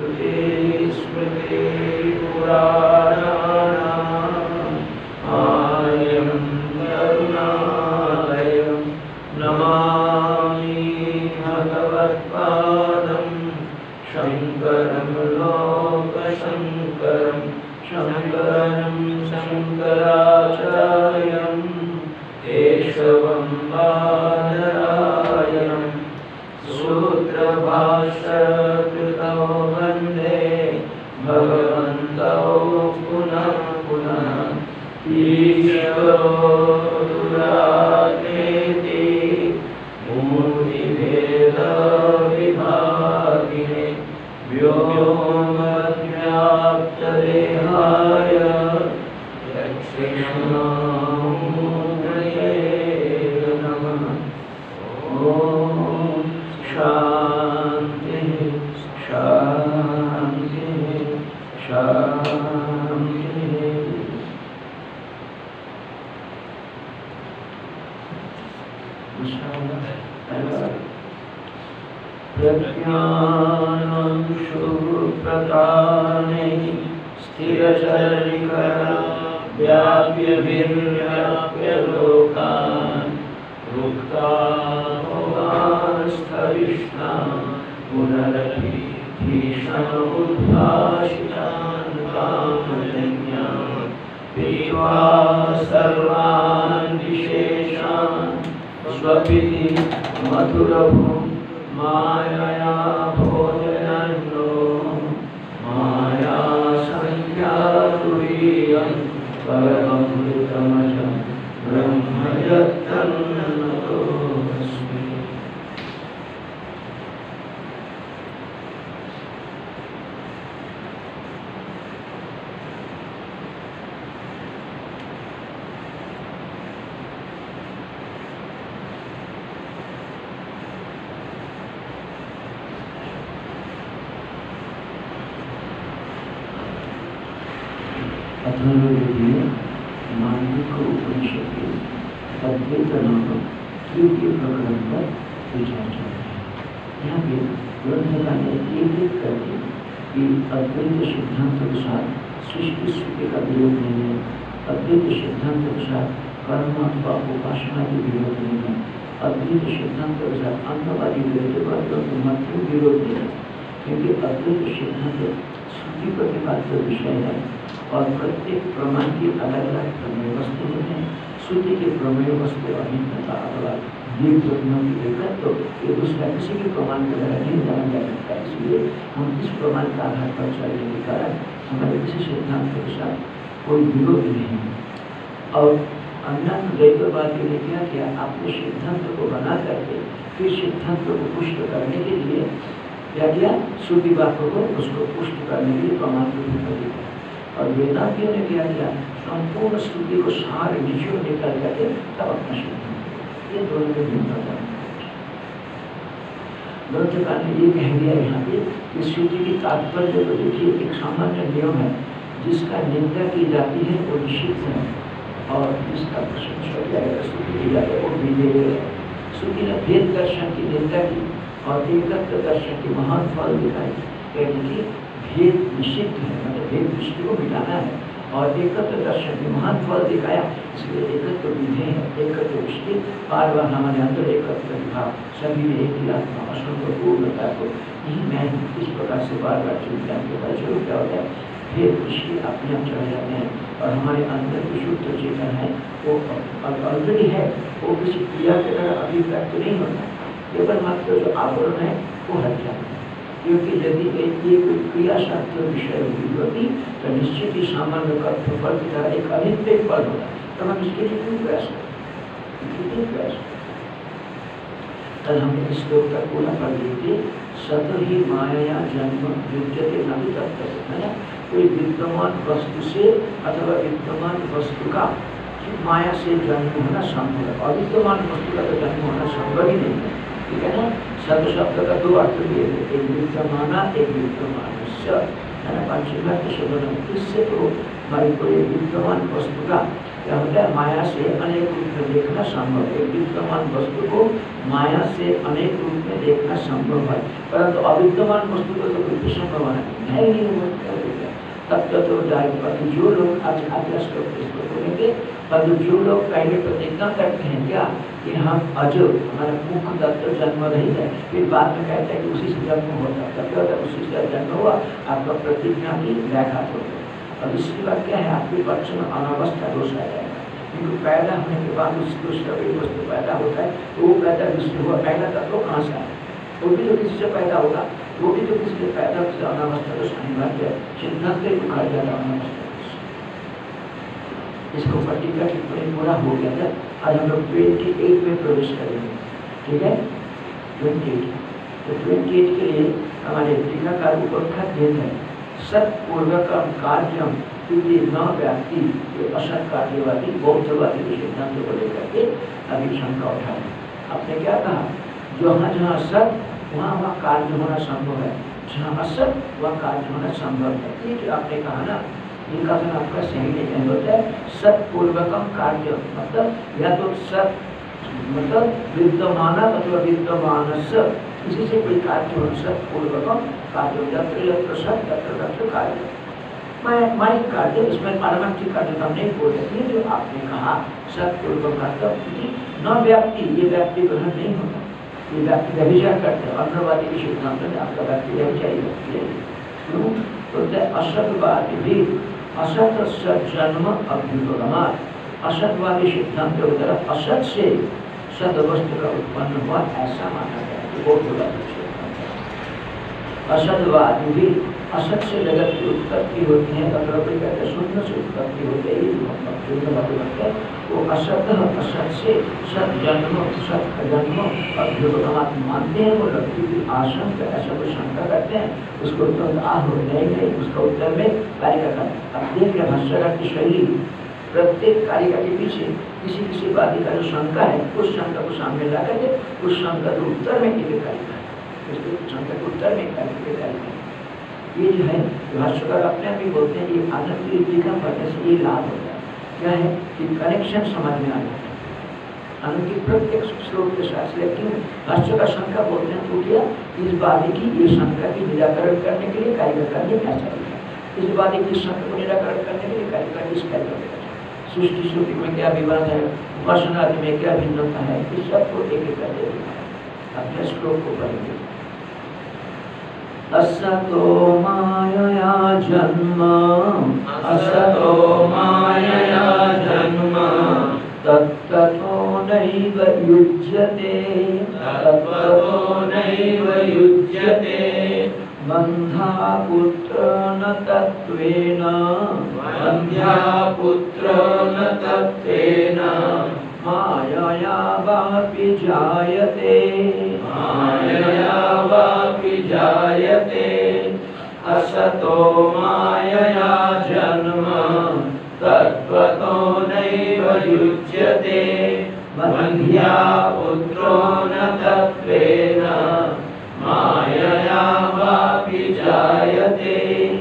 स्मृतिपुराणानाम् आलयं करुणालयं नमामि भगवत्पादं शङ्करं लोकशङ्करं शङ्करं शङ्कराचार्यं केशवं बादरायणं सूत्रभाष्यकृतौ वन्दे भगवन्तौ पुनः पुनः ईश्वरो गुरुरात्मेति मूर्तिभेदविभागिने व्योमव्याप्तदेहाय दक्षिणामूर्तये नमः। ॐ शान्ति शान्ति शान्ति। प्रज्ञानंशुप्रदाने स्थिरचरिकरा व्याप्य लोकान् रुक्तास्थविष्णान् पुनरभिभीषणोद्भाषितान् कामजन्यान् पीत्वा सर्वान् विशेषान् स्वपिति मधुरभुं मायया भोजनन्नो माया संख्यातुरीयं परममृतमजं ब्रह्म यत्तन्नतोऽस्मि। अथर्ववेदीय मांडूक्य उपनिषद के अद्वैत नामक तृतीय प्रकरण पर विचार चल रहा है। यहाँ पे ग्रंथकार ने एक करके कि अद्वैत सिद्धांत के साथ सृष्टि स्थिति का विरोध नहीं है, अद्वैत सिद्धांत के साथ कर्म अथवा उपासना की विरोध नहीं है, अद्वैत सिद्धांत के साथ अंतवादी द्वैतवादियों के मत में विरोध नहीं है, क्योंकि अद्वैत सिद्धांत श्रुति प्रतिपाद्य विषय है और प्रत्येक प्रमाण की अलग अलग प्रमेय वस्तु होते हैं। श्रुति के प्रमेय वस्तु अभिन्नता अथवा जीव प्रमाण की एकत्व ये दूसरा किसी भी प्रमाण के द्वारा नहीं जाना जा सकता। इसलिए हम इस प्रमाण का आधार पर चलने के कारण हमारे किसी सिद्धांत के साथ कोई विरोध नहीं है। और अन्य द्वैतवादी ने क्या किया, अपने सिद्धांत को बना करके फिर सिद्धांत को पुष्ट करने के लिए क्या किया, श्रुति वाक्य को उसको पुष्ट करने के लिए प्रमाण को दिया। और वेदांतियों ने क्या किया, संपूर्ण श्रुति को सार निचोड़ निकाल करके तब अपना सिद्धांत, ये दोनों में भिन्नता है। ग्रंथकार ने ये कह दिया यहाँ पे कि श्रुति की तात्पर्य को देखिए, एक सामान्य नियम है, जिसका निंदा की जाती है वो निषिद्ध है और जिसका प्रशंसा किया जाता स्तुति की जाती है वो विधेय है। श्रुति ने भेद दर्शन की निंदा की और एकत्व दर्शन की महान फल दिखाई, यानी कि भेद निषिद्ध है, मतलब भेद दृष्टि को मिटाना है, और एकत्व दर्शन की महान फल दिखाया। इसलिए एकत्व विधेय है, एकत्व दृष्टि बार बार हमारे अंदर एकत्व विभाग सभी में एक ही आत्मा असंग पूर्णता को यही मैं इस प्रकार से बार बार चिंतन के बाद जरूर क्या होता है, भेद दृष्टि अपने आप चढ़ जाते हैं और हमारे अंदर जो शुद्ध चेतन है वो ऑलरेडी है, वो किसी क्रिया के द्वारा अभिव्यक्त नहीं होता, केवल मात्र जो आवरण है वो हट जाता है। क्योंकि यदि ये कोई क्रियाशास्त्र विषय होती तो निश्चित ही सामान्य कर्तव्य की तरह एक अनित्य पद होता, तब हम इसके लिए क्यों प्रयास करें। कल हमने इस श्लोक का पूरा पढ़ लिए, सत ही माया जन्म युज्यते नभी तत्व, है ना। कोई विद्यमान वस्तु से अथवा विद्यमान वस्तु का माया से जन्म होना संभव है, अविद्यमान वस्तु का तो जन्म होना संभव ही नहीं है, ठीक है ना। सर्व शब्द का दो अर्थ दिए थे, एक विद्यमाना एक विद्यमानस्य, है ना। पांचवी शब्द इससे तो हमारी कोई विद्यमान वस्तु का क्या होता है, माया से अनेक रूप में देखना संभव है। विद्यमान वस्तु को माया से अनेक रूप में देखना संभव है, परंतु अविद्यमान वस्तु को तो बिल्कुल संभव है ही नहीं। तब तो जाएगा जो लोग आज आगे श्लोक बोलेंगे, पर जो लोग पहले प्रतिज्ञा करते हैं क्या कि हम अजो, हमारा मुख दत्त जन्म रही है, फिर बाद में कहते हैं कि उसी से जन्म होता है, तब क्या होता है, उसी से जन्म हुआ, आपका प्रतिज्ञा की व्याघात हो गया। और इसके बाद क्या है, आपके पक्ष में अनावस्था दोष आ जाएगा, क्योंकि पैदा होने के बाद उस दूसरा कोई वस्तु पैदा होता है तो वो पैदा जिससे हुआ, पहला तत्व कहाँ से आया, वो भी तो किसी से पैदा होगा, वो भी तो किसी से पैदा से अनावस्था दोष अनिवार्य है, सिद्धांत को कहा जाता है अनावस्था दोष। इसको पट्टिका टिप्पणी पूरा हो गया था। आज हम लोग 28 में प्रवेश करेंगे, ठीक है, 28। तो 28 के लिए हमारे टीकाकार ऊपर खत देते हैं, सत्पूर्वकम कार्यम क्योंकि न व्यक्ति ये असत कार्यवादी बौद्धवादी के सिद्धांत को लेकर के अभी शंका उठा है। आपने क्या कहा, जहाँ जहाँ सत वहाँ वहाँ कार्य होना संभव है, जहाँ असत वहाँ कार्य होना संभव है। ये जो आपने कहा ना, ये कथन आपका सही नहीं होता है। सत्पूर्वकम कार्य मतलब या तो सत मतलब विद्यमान अथवा विद्यमान किसी से कोई कार्य हो, सत्पूर्वकम कार्य, यत्र यत्र सत तत्र तत्र कार्य, माइक कार्य, इसमें पारमार्थिक कार्य तो हम नहीं बोल सकते। जो आपने कहा सत्पूर्वक कार्य न व्यक्ति, ये व्यक्ति ग्रहण नहीं होता, ये व्यक्ति व्यभिचार करते हैं। अन्यवादी के सिद्धांत में आपका व्यक्ति व्यभिचारी व्यक्ति है, क्यों बोलते हैं, असतवादी भी असत सज्जन्म अभ्युपगमान, असतवादी सिद्धांत के तरफ असत से सद वस्तु का उत्पन्न हुआ ऐसा माना गया। असतवादी भी असत से जगत की उत्पत्ति होती है, अगर कोई कहते हैं शून्य से उत्पत्ति होती है, शून्य वो असत असत से सत जन्म सत जन्म अभ्युपगमान मानते हैं। वो लड़की की आशंका ऐसा कोई शंका करते हैं, उसको उत्तर हो नहीं, उसका उत्तर में कारिका का। अब देख रहे भाष्यकार की शैली, प्रत्येक कारिका के पीछे किसी किसी वादी का जो शंका है, उस शंका को सामने ला करके उस शंका के उत्तर में एक कारिका है, उसके शंका के उत्तर में कारिका है। ये जो है भाष्यकार अपने आप ही बोलते हैं, ये आनंद की टीका पढ़ने से ये लाभ होता है, क्या है कि कनेक्शन समझ में आ जाता है आनंद की प्रत्येक श्लोक के साथ। लेकिन भाष्यकार शंका बोलते हैं, तो क्या इस वादी की ये शंका की निराकरण करने के लिए कारिका ने ऐसा लिखा, इस वादी की शंका को निराकरण करने के लिए कारिका इस कारिका सृष्टि श्रुति में क्या विवाद है, उपासना में क्या भिन्नता है, इस सबको एक एक करके अपने श्लोक को पढ़ेंगे। असतो मायया जन्म, असतो मायया जन्म, तत्त्वतो नैव युज्यते, तत्त्वतो नैव युज्यते, बन्धा पुत्र न तत्त्वेन, बन्ध्या पुत्र न तत्त्वेन, मायया वापि जायते, मायया वापि जायते, असतो मायया जन्म, तत्त्वतो नैव युज्यते, बन्ध्या पुत्रो न तत्त्वेन, मायया वापि जायते।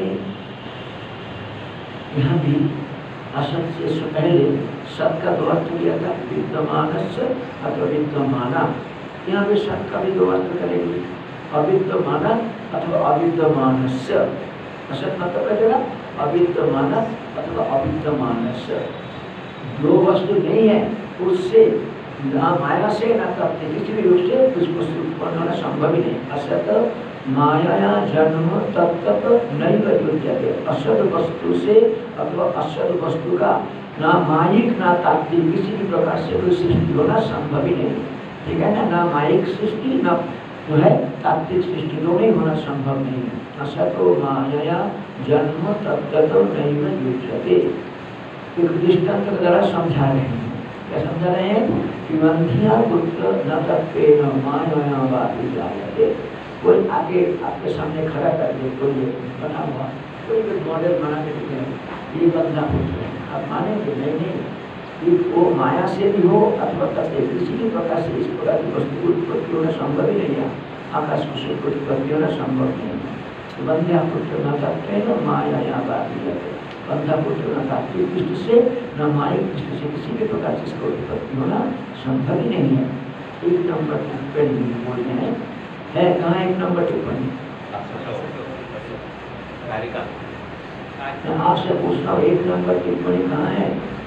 यहाँ भी असत से पहले सत का दो अर्थ किया था, विद्यमानस्य अथवा विद्यमाना। यहाँ पे सत का भी दो अर्थ करेंगे, अविद्यमान अथवा अविद्यमानस्य। असत मतलब कहेगा अविद्यमान अथवा अविद्यमानस्य, दो वस्तु नहीं है, उससे ना माया से ना तत्व किसी भी रूप से कुछ वस्तु उत्पन्न होना संभव ही नहीं। असत माया जन्म तत्त नहीं युज्यते, असत वस्तु से अथवा असत वस्तु का ना मायिक ना तात्विक किसी भी प्रकार से कोई सृष्टि होना संभव ही नहीं, ठीक है ना। ना मायिक सृष्टि ना जो है तात्विक सृष्टि दोनों ही होना संभव नहीं है। असतो माया जन्म तत्त नहीं युज्यते। एक दृष्टांत के द्वारा समझा रहे हैं, क्या समझा रहे हैं कि बंधिया पुत्र न तत्त्वेन मायया वापि जायते। कोई आगे आपके सामने खड़ा कर दे, कोई बना हुआ कोई भी मॉडल बना के दिखे, ये बंधा पुत्र है, आप मानेंगे नहीं, वो माया से भी हो अथवा तत्व किसी भी प्रकार से इस प्रकार की वस्तु की उत्पत्ति होना संभव ही नहीं है। आकाश में उत्पत्ति होना संभव नहीं है। बंध्या पुत्र न तत्त्वेन मायया वापि जायते, बंधा पुत्र न तात्विक दृष्टि से न माई कृष्ण से किसी भी प्रकार से इसका उत्पत्ति होना संभव ही नहीं है। एक नंबर टिप्पणी बोलते हैं, है कहाँ एक नंबर टिप्पणी? मैं आपसे पूछता हूँ एक नंबर टिप्पणी कहाँ है?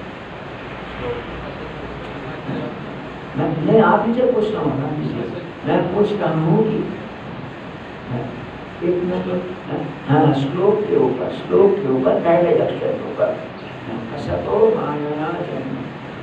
मैं आप ही से पूछता हूँ ना, मैं पूछता हूँ कि एक नंबर, हाँ श्लोक के ऊपर पहले अक्षर के ऊपर असतो माया जन्म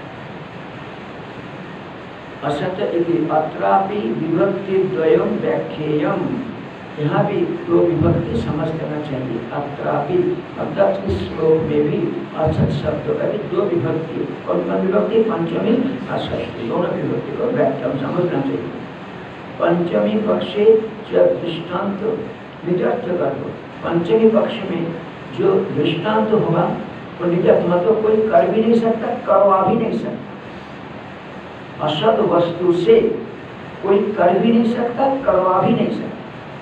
असत इति अत्रापि विभक्ति द्वयम व्याख्येयम। यहाँ भी दो विभक्ति समझ करना चाहिए। अत्रापि मतलब इस श्लोक में भी असत शब्द का भी दो विभक्ति, और विभक्ति पंचमी असत, दोनों विभक्ति को व्याख्या समझना चाहिए। पंचमी पक्षे जब दृष्टांत निजर्थ कर दो, पंचमी पक्ष में जो दृष्टांत होगा वो निजर्थ मतलब कोई कर भी नहीं सकता, करवा भी नहीं सकता। असत वस्तु से कोई कर भी नहीं सकता, करवा भी नहीं सकता।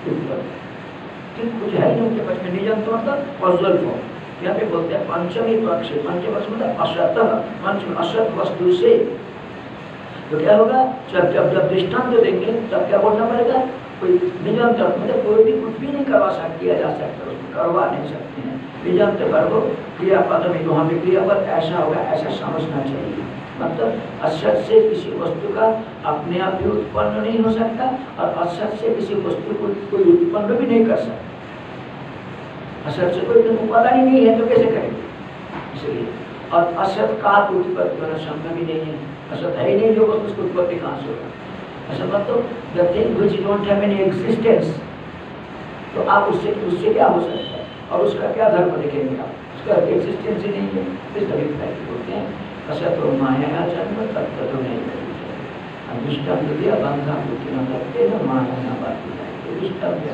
कुछ है नहीं उनके पक्ष में, निजंत मतलब पॉजिटिव फॉर्म। यहाँ पे बोलते हैं पंचमी पक्ष, पंचमी पक्ष मतलब असत, पंचमी असत वस्तु से। तो क्या होगा, जब दृष्टांत देंगे तब क्या बोलना पड़ेगा, कोई निजंत मतलब कोई भी कुछ भी नहीं करवा सकता, किया जा सकता, उसको करवा नहीं सकते हैं। निजंत करो क्रियापद में, वहाँ पे क्रियापद ऐसा होगा, ऐसा समझना चाहिए। मतलब असत से किसी वस्तु का अपने आप भी उत्पन्न नहीं हो सकता, और असत से किसी वस्तु को कोई उत्पन्न भी नहीं कर सकता। असत से कोई उपादान ही नहीं है तो कैसे करेंगे? इसलिए और असत का उत्पत्ति होना संभव ही नहीं है। असत है ही नहीं जो वस्तु, उसकी उत्पत्ति कहाँ से होगा? असत मतलब the thing which don't have any existence। तो आप उससे क्या हो सकता है, और उसका क्या धर्म देखेंगे आप? उसका एक्सिस्टेंस ही नहीं है। इस अभिप्राय की बोलते हैं असत माया जन्म तत्व तो नहीं करेंगे। अदृष्टव्य दिया बंधा बुद्धि न करते न माया न बाती जाएंगे, दृष्टव्य।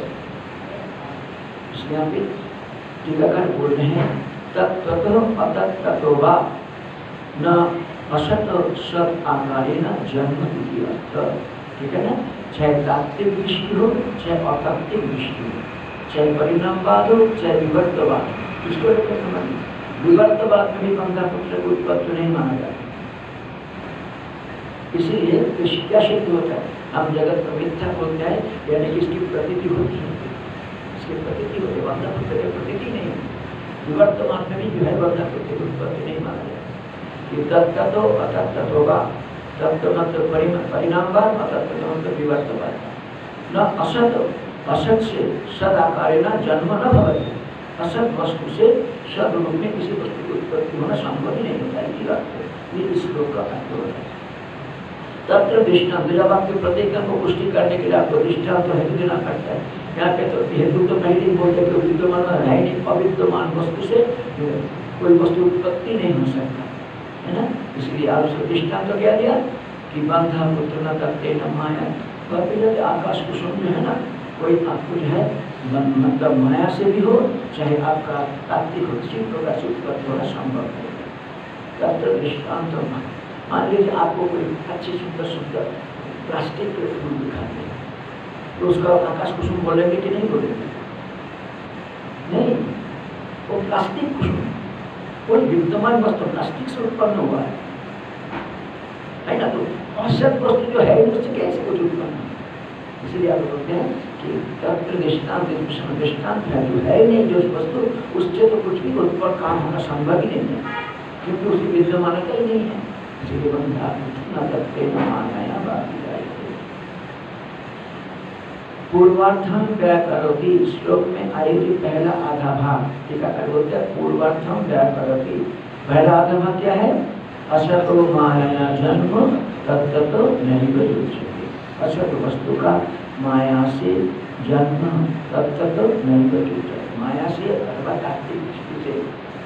इसलिए टीकाकार बोल रहे हैं तत्व अतत्व वा न असत सत आकारेण जन्म इति अर्थ। ठीक है ना, चाहे तात्विक दृष्टि हो चाहे अतात्विक दृष्टि हो, चाहे परिणामवाद हो चाहे विवर्तवाद, इसको लेकर समझिए। विवर्तवाद में भी बंधा पुत्र को उत्पत्ति नहीं माना जाता। इसीलिए क्या सिद्ध होता है, हम जगत को मिथ्या बोलते हैं, यानी कि इसकी प्रतीति होती है, इसकी प्रतीति होती है, बंधा पुत्र की प्रतीति नहीं है। विवर्तमान में भी जो है बंधा पुत्र की उत्पत्ति नहीं माना जाता। ये तत्व अतत्व होगा, तत्व मतलब परिणामवाद, अतत्व मतलब विवर्तवाद। न असत, असत से सद आकारेण जन्म न भवति। असत वस्तु से सद रूप में किसी वस्तु की उत्पत्ति होना संभव ही नहीं होता है। ये इस श्लोक का अर्थ होता है। तत्र दृष्टांत, जब आपके प्रत्येक को पुष्टि करने के लिए आपको दृष्टांत तो हेतु देना पड़ता है। यहाँ पे तो हेतु तो पहले ही बोलते हैं कि विद्यमान है नहीं, अविद्यमान वस्तु से कोई वस्तु उत्पत्ति नहीं हो सकता है ना। इसलिए आप उसको दृष्टांत तो क्या दिया कि बंधा पुत्र न करते न माया। वह आकाश कुसुम जो है ना, कोई आपको जो है मतलब माया से भी हो चाहे आपका तात्विक हो, किसी प्रकार से उत्पत्ति होना संभव है। तत्र दृष्टांत, मान लीजिए आपको कोई अच्छी सुंदर प्लास्टिक के फूल दिखाते हैं, तो उसका आकाश कुसुम बोलेंगे कि नहीं बोलेंगे? नहीं, वो प्लास्टिक कुसुम, कोई विद्यमान वस्तु प्लास्टिक से उत्पन्न हुआ है ना। तो असत वस्तु जो है उससे कैसे कुछ उत्पन्न? इसलिए आप बोलते हैं कि तत्र दृष्टांत, दृष्टांत है जो है नहीं, जो वस्तु उससे तो कुछ भी उत्पन्न काम होना संभव ही नहीं है, क्योंकि उसकी विद्यमानता ही नहीं है। इसलिए बंधा न करते न माया बाकी जाएगी। पूर्वार्थम व्याकरोति, श्लोक में आयुर्वेद पहला आधा भाग, टीकाकार बोलते हैं पूर्वार्थम व्याकरोति। पहला आधा भाग क्या है? असतो माया जन्म तत्तो नहीं बचते। असत वस्तु का माया से जन्म तत्तो नहीं बचते, माया से अथवा तात्विक दृष्टि से।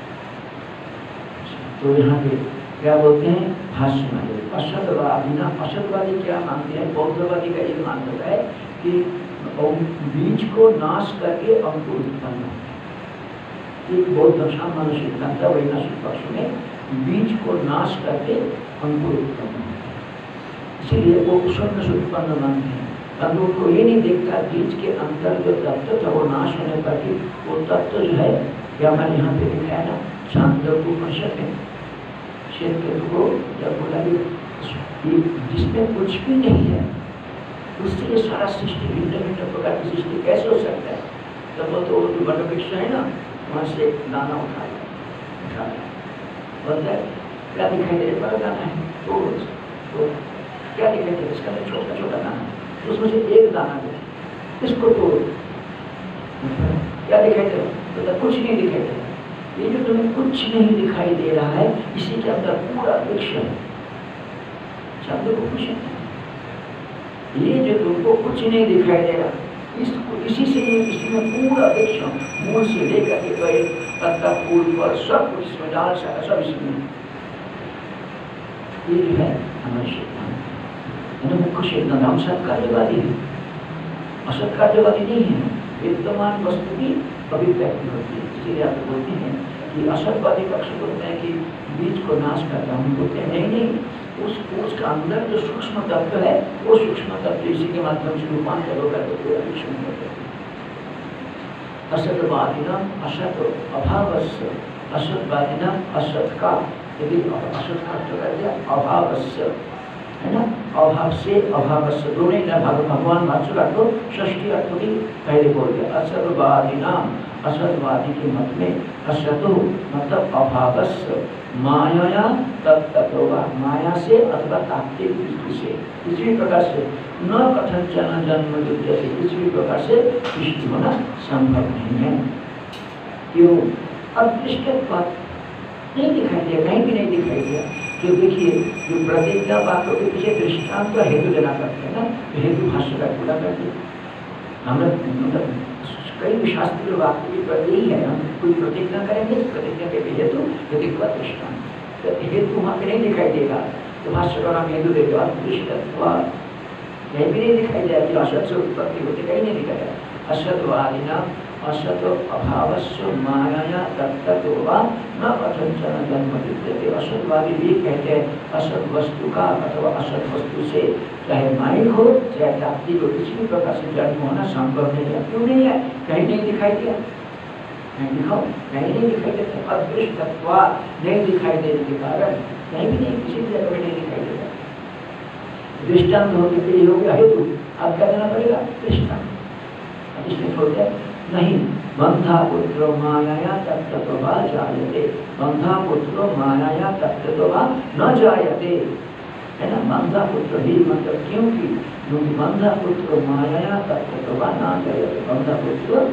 तो यहाँ पे क्या बोलते हैं भाष्य में, असतवादी ना, असतवादी क्या मानते हैं? बौद्धवादी का ये मानता है कि बीज को नाश करके अंकुर उत्पन्न होता है। एक बौद्ध सामान्य सिद्धांत है, वैज्ञानिक पक्ष में बीज को नाश करके अंकुर उत्पन्न होता है, इसीलिए वो शून्य से उत्पन्न मानते हैं। अब उनको ये नहीं देखता बीज के अंदर जो तत्व था वो नाश होने पर भी वो तत्व जो है, क्या हमारे यहाँ पे लिखा है ना, छांदोग्योपनिषद में श्वेतकेतु को जब बोला कि जिसमें कुछ भी नहीं है उससे ये सारा सृष्टि भिन्न भिन्न प्रकार की सृष्टि कैसे हो सकता है? तब वो तो जो बड़ा वृक्ष है ना, वहाँ से दाना उठाया बोलता है क्या दिखाई दे रहा दाना है तो क्या दिखाई दे रहा इसका छोटा छोटा दाना है, उसमें से एक दाना दे इसको तोड़, क्या दिखाई दे रहा? तो कुछ नहीं दिखाई दे रहा। ये जो तुम्हें कुछ नहीं दिखाई दे रहा है इसी के अंदर पूरा वृक्ष है। शब्द को कुछ नहीं, ये जो तुमको कुछ नहीं दिखाई दे रहा इसको इसी से इसमें पूरा वृक्ष मूल से लेकर के गए पत्ता फूल पर सब कुछ इसमें डाल सका सब इसमें। ये जो है हमारे सिद्धांत मुख्य सिद्धांत। हम सत्कार्यवादी है, असत्कार्यवादी नहीं है। विद्यमान वस्तु की अभिव्यक्ति होती है, इसीलिए आप बोलते हैं कि असतवादी पक्ष बोलते हैं कि बीज को नाश करता। हम बोलते हैं नहीं नहीं, उसका अंदर जो सूक्ष्म तत्व है वो सूक्ष्म तत्व इसी के माध्यम से रूपांतर होकर पूरा विश्व में होता है। असतवादिना असत अभावस्य, असतवादिना असत का, यदि असत का अर्थ कर दिया अभावस्य है ना, अभाव से अभावस्य दोनों ही भगवान भाष्यकार को षष्ठी अर्थ भी पहले बोल दिया। असतवादिना, असतवादी के मत में असतो मतलब अभावस्य माया तत्तत्वा, माया से अथवा तात्विक दृष्टि से किसी प्रकार से न कथंचन जन्म युद्ध से किसी प्रकार से सृष्टि होना संभव नहीं है। क्यों? अदृष्टत्व नहीं दिखाई दिया, कहीं भी नहीं दिखाई दिया। जो देखिए जो प्रतिज्ञा बातों के पीछे दृष्टांत का हेतु देना करते हैं ना, तो हेतु भाष्य का पूरा करते हैं। हमें कई शास्त्रीय वाक्य पर यही है, हम कोई प्रतिज्ञा करेंगे तो प्रतिज्ञा के हेतु यदि दृष्टांत, तो हेतु वहाँ पे नहीं दिखाई देगा तो भाष्य का नाम हेतु देगा। दृष्टत्व कहीं भी नहीं दिखाई देगा कि असत से उत्पत्ति होती, कहीं नहीं दिखाया। असतवादिना असत अभावस्य माया तत्तत्वा न कथंचन जन्म विद्यते। असतवादी भी कहते हैं असत वस्तु का अथवा असत वस्तु से चाहे माइक हो चाहे जाति हो किसी भी प्रकार से जन्म होना संभव नहीं है। क्यों नहीं है? कहीं नहीं दिखाई दिया, कहीं दिखाओ, कहीं नहीं दिखाई देता। अदृष्टत्व नहीं दिखाई देने के कारण कहीं भी नहीं, किसी भी जगह में नहीं दिखाई देता। दृष्टांत होने के लिए हो गया हेतु, अब क्या देना पड़ेगा? दृष्टांत। इसमें छोड़ दिया नहीं, बंधा पुत्र माया तत्तत्वा जायते, बंधा पुत्र माया तत्तत्वा न जायते, है ना। बंधा पुत्र ही मतलब क्योंकि बंधा पुत्र माया तत्तत्वा न जायते। बंधा पुत्र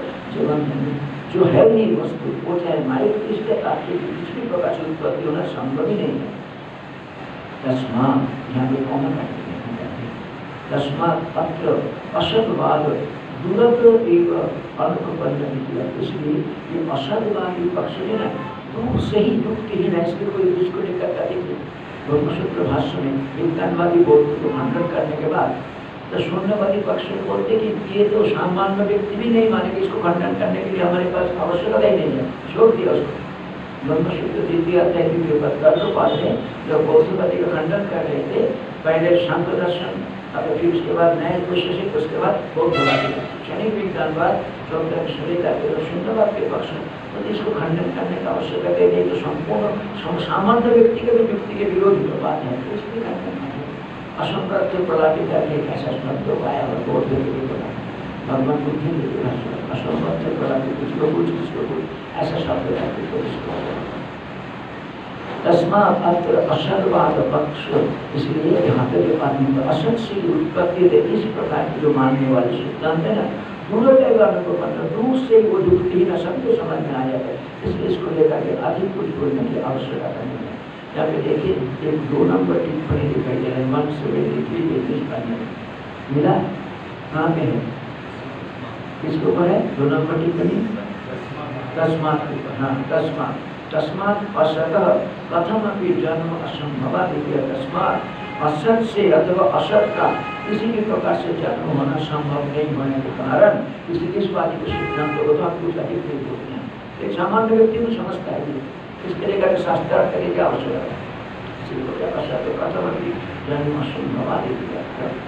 जो है नहीं वस्तु, वो चाहे माया इसके तात्विक किसी भी प्रकार से उत्पत्ति होना संभव ही नहीं है। तस्मात् यहाँ पे कौन कहते हैं? तस्मात् अत्र असतवाद दुर्लभ एवं अनुपन्न किया। इसलिए ये असतवादी पक्ष है ना, दूर से ही युक्ति ही ना, इसलिए कोई उसको लेकर का देखिए ब्रह्मसूत्र भाष्य में विज्ञानवादी बोलते को खंडन करने के बाद तो शून्यवादी पक्ष बोलते कि ये तो सामान्य व्यक्ति भी नहीं मानेंगे, इसको खंडन करने के लिए हमारे पास आवश्यकता ही नहीं है, छोड़ दिया उसको। ब्रह्मसूत्र द्वितीय अध्याय के बाद है जब बौद्धवादी का खंडन कर रहे थे, पहले शांत दर्शन, अब फिर उसके बाद नए वैशेषिक, उसके बाद बौद्धवादी क्षणिक विज्ञानवाद, शून्यवाद के पक्ष, तो इसको खंडन करने का आवश्यकता नहीं, तो संपूर्ण सामान्य व्यक्ति के भी युक्ति के विरोधी बात है, तो इसलिए खंडन नहीं। असंप्रत्य प्रलापित एक ऐसा शब्द पाया और बौद्ध बोला भगवान बुद्धि असंप्रत्य प्रलापित किसको कुछ ऐसा शब्द है। तस्मात् अत्र असतवाद पक्ष, इसलिए यहाँ पे जो आदमी असत से उत्पत्ति है इस प्रकार की जो मानने वाले सिद्धांत है ना, दूर से वो युक्ति न सबको समझ में आ जाता है। इसलिए इसको लेकर के अधिक कुछ बोलने की आवश्यकता नहीं है। यहाँ पे देखिए एक 2 नंबर टिप्पणी दिखाई दे रहा है, 173 मिला, कहाँ पे है, किसके ऊपर है 2 नंबर टिप्पणी? तस्मात्, हाँ तस्मात्, तस्मात् असतः कथमपि जन्म असंभवादित्य। तस्मात् असत से अथवा असत का किसी भी प्रकार से जन्म होना संभव नहीं होने के कारण इस बात को सिद्धांत को तो आप कुछ अधिक नहीं बोलते हैं। एक सामान्य व्यक्ति को समझता है इसके लिए शास्त्र करने की आवश्यकता है। इसीलिए असत कथमपि जन्म असंभवादित्य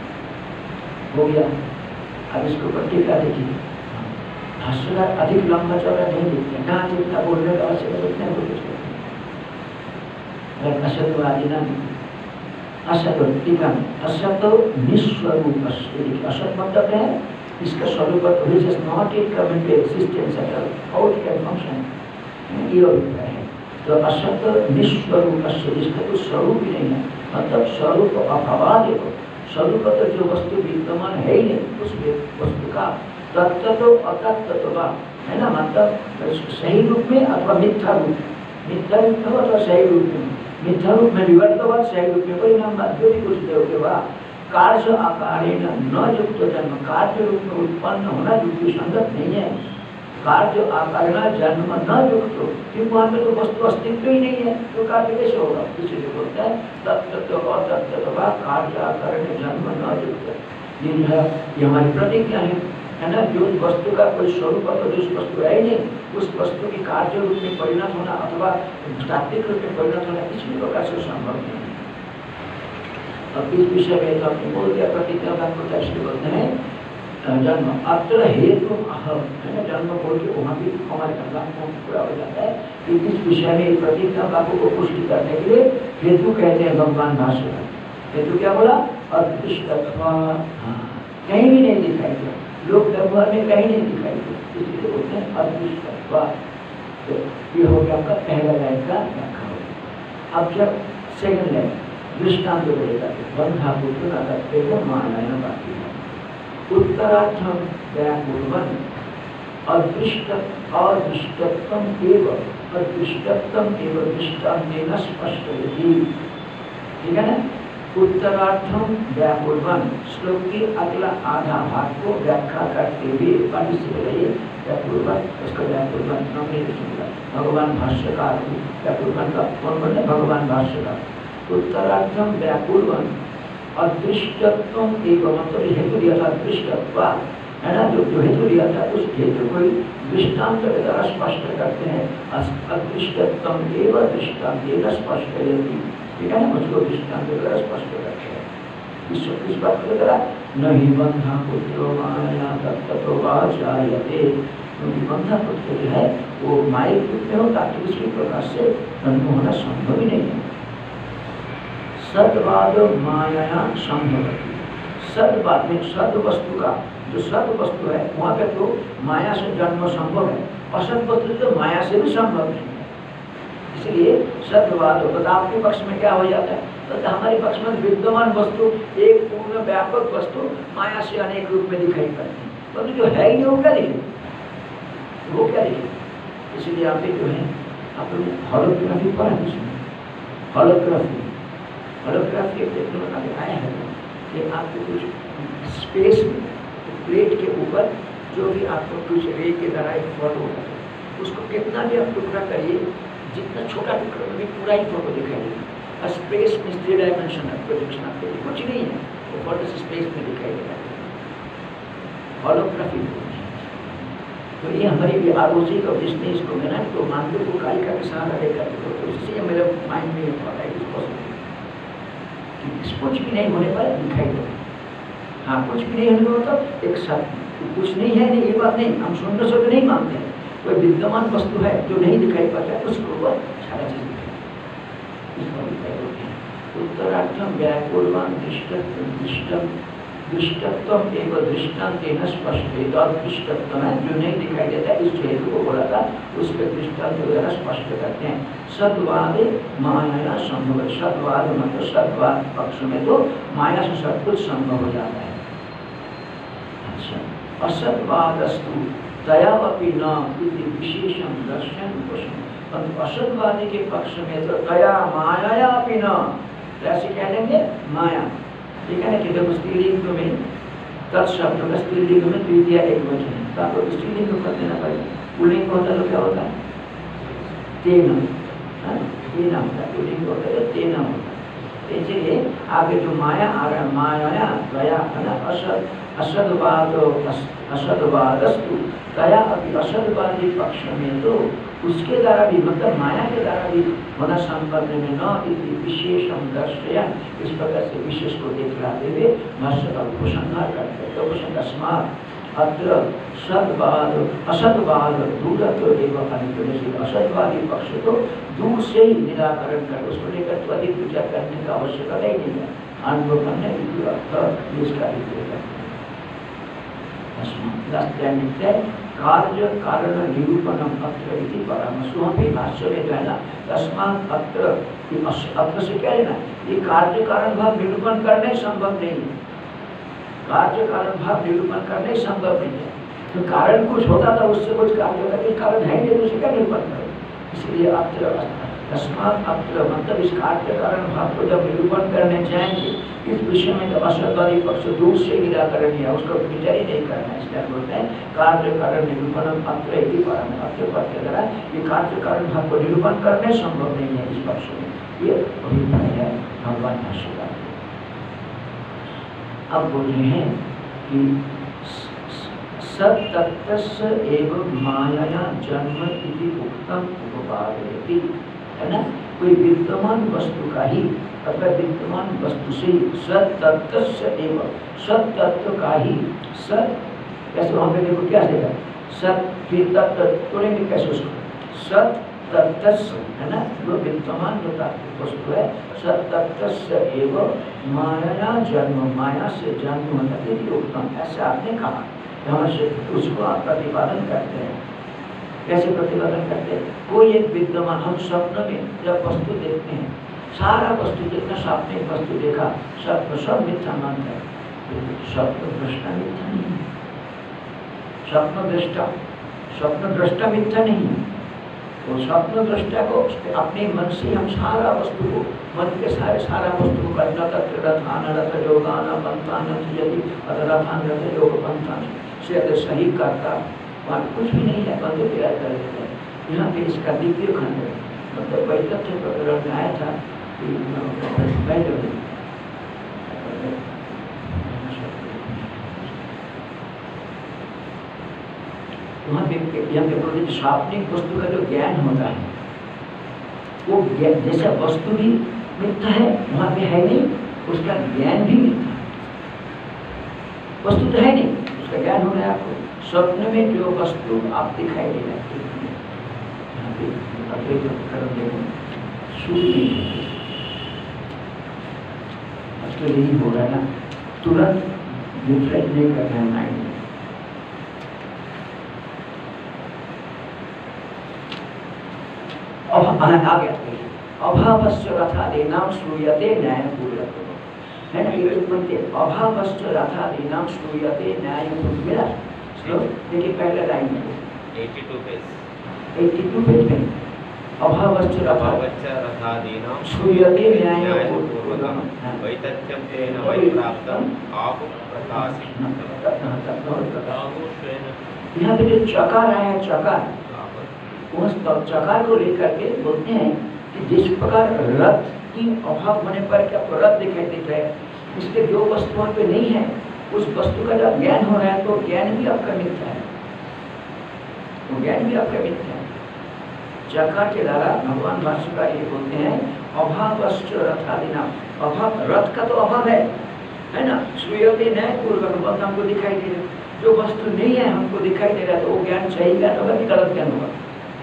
हो गया। अब इसको ऊपर टीका देखिए, भाष्यकार अधिक लंबा चौड़ा नहीं लिखते, कहाँ जितना बोलने का आवश्यकता उतना बोल असत्वादिना असत टीका असत निस्वरूप। असत मतलब है इसका स्वरूप which has not yet come into existence at all, how it can function, ये अभिप्राय है। तो असत निस्वरूप जिसका कोई स्वरूप ही नहीं है, मतलब स्वरूप अभाव देखो, स्वरूप तो जो वस्तु विद्यमान है ही नहीं उस वस्तु का, तत्व तो अतत्व है ना, मतलब सही रूप में अथवा मिथ्या रूप में अथवा सही रूप में, मिथ्या रूप में विवर्तवाद, सही रूप में परिणाम जो भी कुछ देवके वह कार्य आकारेण न युक्त जन्म, कार्य रूप में उत्पन्न होना युक्ति संगत नहीं है। कार्य आकारेण जन्म न युक्त, क्योंकि वहाँ पे तो वस्तु अस्तित्व ही नहीं है, तो कार्य कैसे होगा? इसलिए बोलता है तत्व और तत्व कार्य आकारेण जन्म न युक्त। ये जो है ये हमारी प्रतिज्ञा है ना, जो वस्तु का कोई स्वरूप तो जिस वस्तु है ही नहीं, उस वस्तु की कार्य रूप में परिणत होना अथवा तात्विक रूप में परिणत होना किसी प्रकार से संभव नहीं है। अब इस विषय में तो आपने बोल दिया, प्रतिज्ञा को कैसे बोलते हैं जन्म अत्र हेतु अहम है ना, जन्म बोल के वहाँ भी हमारे कल्याण पूरा हो जाता है कि इस विषय में प्रतिज्ञा वाक्यों को पुष्टि करने के लिए हेतु कहते हैं भगवान भाष्य। हेतु क्या बोला? अदृष्टत्व, कहीं भी नहीं दिखाई दिया, लोक व्यवहार में कहीं नहीं दिखाई दिया, इसलिए बोलते हैं अदृष्टत्व। तो ये हो गया आपका पहला लाइन का व्याख्या हो गया। अब जब सेकंड लाइन दृष्टांत बोलेगा बंधा पुत्र न करते हो मानना बाकी है। उत्तरार्थम व्याकुर्वन अदृष्टत्वम एवं अदृष्टत्वम एवं दृष्टान्तेन स्पष्टयति, ठीक है ना। उत्तरार्थम व्याकुर्वन श्लोक के अगला आधा भाग को व्याख्या करते हुए पानी से रहिए व्याकुर्वन, उसका व्याकुर्वन भगवान भाष्यकार, व्याकुर्वन का कौन बने? भगवान भाष्यकार। उत्तरार्थम व्याकुर्वन अदृष्टत्वम एवं, मतलब हेतु दिया था दृष्टत्व है ना, जो हेतु दिया था उस हेतु को दृष्टांत के द्वारा स्पष्ट करते हैं। अदृष्टत्वम एवं दृष्टान्तेन स्पष्टयति, ठीक है ना, उसको दृष्टांत के द्वारा स्पष्ट करते हैं। इस बात के द्वारा नहीं बंधा पुत्रो माया तत्तो वाचायते, क्योंकि बंधा पुत्र जो है वो मायिक रूप में हो, ताकि किसी प्रकार से जन्म होना संभव ही नहीं है। सद्वाद माया संभवति, सद्वाद में सद वस्तु का जो सद वस्तु है वहाँ पे तो माया से जन्म संभव है, असद वस्तु तो माया से भी संभव नहीं है। इसलिए सद्वाद होता आपके पक्ष में क्या हो जाता है? तो हमारे पक्ष में विद्यमान वस्तु एक पूर्ण व्यापक वस्तु माया से अनेक रूप में दिखाई पड़ती है, परंतु जो है ही वो क्या दिखे, वो क्या दिखे। इसलिए आप जो है अपने होलोग्राफी पढ़ा, होलोग्राफी होलोग्राफी आया है कि आपको कुछ स्पेस में प्लेट के ऊपर जो भी आपको कुछ रे के द्वारा एक फोटो होता है, उसको कितना भी आप टुकड़ा करिए, जितना छोटा टुकड़ा में भी पूरा ही फोटो दिखाई देगा। स्पेस में 3 डायमेंशन प्रोजेक्शन आपके लिए कुछ नहीं है, वो फोटो स्पेस में दिखाई देगा, होलोग्राफी। तो ये हमारी आरोसी का जिसने इसको मैंने तो मानव को कालिका के सहारा लेकर, तो इससे मेरे माइंड में थॉट है कुछ भी नहीं होने पर दिखाई दे। हाँ, कुछ भी नहीं होने मतलब एक साथ कुछ नहीं है, नहीं ये बात नहीं, हम शून्य से नहीं मानते हैं, कोई विद्यमान वस्तु है जो नहीं दिखाई पाता है उसको वह सारा चीज दिखाई। उत्तरार्थम व्याकुर्वान दृष्टत्वम एवं दृष्टान्तेन स्पष्ट, और दृष्टत्व है जो नहीं दिखाई देता इस हेतु को बोला था, उसके दृष्टांत वगैरह स्पष्ट करते हैं। सद्वाद माया संभव, सद्वाद मतलब सद्वाद पक्ष में तो माया से सब कुछ संभव हो जाता है। अच्छा, असद्वादस्तु दया अपि न विशेषम दर्शन पोषण, असद्वादी के पक्ष में तो दया माया अपि न, ऐसे कह लेंगे माया, ठीक है ना, कि देखो स्त्रीलिंग में तत्शब्द का स्त्रीलिंग में द्वितीय एक वचन है, तो आपको स्त्रीलिंग कर देना पड़ेगा। पुल्लिंग होता तो क्या होता है? तेना, तेना होता है, पुल्लिंग होता है तो तेना होता है। इसलिए आगे जो माया आ रहा है, माया दया है ना, असद्वादस्तु दया अभी असद्वादी पक्ष में तो उसके द्वारा भी मतलब माया के द्वारा भी होना संभव में न इति विशेषम दर्शयन, इस प्रकार से विशेष को दिखलाते हुए भाष्य का उपसंहार करते हैं। तो उपसंहार अत्र सद्वाद असद्वाद दूरत एवं अनिर्देशित, असद्वादी पक्ष तो दूर से ही निराकरण कर, उसको लेकर तो अधिक विचार करने का आवश्यकता ही नहीं है, अनुभव करने की इसका कार्य कारण निरूपणम अत्र इति परामर्शो। हम भी भाष्य में जो है ना, तस्मात् अत्र से क्या लेना, ये कार्य कारण भाव निरूपण करना ही संभव नहीं है, कार्य कारण भाव निरूपण करना ही संभव नहीं है। तो कारण कुछ होता था, उससे कुछ कार्य होता है, कारण है नहीं, उसे क्या निरूपण करें। इसलिए अत्र तस्मात् अत्र मतलब इस कार्य कारण भाव को जब निरूपण करने जाएंगे, इस विषय में जब असद्वादी पक्ष दूर से निराकरण है, उसको विचार ही नहीं करना, इसलिए बोलते हैं कार्य कारण निरूपण अत्र इति परामर्शः। अत्र पद के द्वारा ये कार्य कारण भाव को निरूपण करने संभव नहीं है इस पक्ष में, ये अभिप्राय है भगवान भाष्यकार। अब बोल रहे हैं कि सत्तत्तस्य एवं मायया जन्म इति उक्तम उपपादयति, है ना। कोई विद्यमान वस्तु का ही अथवा विद्यमान वस्तु से सत्तत्तस्य एवं, सत्तत्व का ही सत, कैसे वहां पे देखो क्या देगा, सत फिर तत्व तोड़ेंगे कैसे उसको, सत्तत्तस्य, है ना, वो विद्यमान जो वस्तु है, सत्तत्तस्य एवं माया जन्म, माया से जन्म होता है उत्तम, ऐसे आपने कहा। उसको आप प्रतिपादन करते हैं, कैसे प्रतिपादन करते हैं, कोई एक विद्यमान, हम स्वप्न में जब वस्तु देखते हैं, सारा वस्तु जितना स्वप्न वस्तु देखा सब मिथ्या मानता है, स्वप्न दृष्टा मिथ्या नहीं है, स्वप्न दृष्टा मिथ्या नहीं है। तो स्वप्न दृष्टा को अपने मन से हम सारा वस्तु को, मन के सारा वस्तु को करना, तत्र रथान रथ योगान पंथान यदि रथान रथ योग पंथान से अगर सही करता, वहाँ कुछ भी नहीं है, बंद तैयार कर देते हैं। यहाँ पे इसका द्वितीय खंड है, मतलब वैतथ्य प्रकरण में आया था कि वहाँ पे शाब्दिक वस्तु का जो ज्ञान होता है, वो जैसा वस्तु भी मिथ्या है, वहाँ पे है नहीं, उसका ज्ञान भी मिथ्या है, वस्तु तो है नहीं, उसका ज्ञान हो रहा है आपको। स्वप्न में जो वस्तु आप दिखाई दे रहा है, तो यही हो रहा है ना, तुरंत डिफरेंट नहीं करना है माइंड में। अभावस्य रथादीनां श्रूयते न्यायपूर्वकम्, है ना, ये बनते अभावस्य रथादीनां श्रूयते न्यायपूर्वकम्। श्लोक देखिए पहले लाइन में 82 पेज में अभावस्य रथादीनां श्रूयते न्यायपूर्वकम् वैतथ्यं तेन वैप्राप्तम् आहु प्रकाशितम्। यहाँ पे जो चकार आया है, चकार, उस चकार को लेकर के बोलते हैं कि जिस प्रकार रथ की अभाव होने पर क्या रथ दिखाई देता है, इसके जो वस्तु वहाँ पे नहीं है, उस वस्तु का जब ज्ञान हो रहा है तो ज्ञान भी आपका मिथ्या है, तो ज्ञान भी आपका मिथ्या है। चकार के द्वारा भगवान भाष्यकार ये बोलते हैं अभावश्च रथादीनां, अभाव रथ का तो अभाव है ना, श्रूयते न्यायपूर्वकम्, हमको दिखाई दे रहा, जो वस्तु नहीं है हमको दिखाई दे रहा है, तो वो ज्ञान सही ज्ञान होगा कि गलत ज्ञान होगा।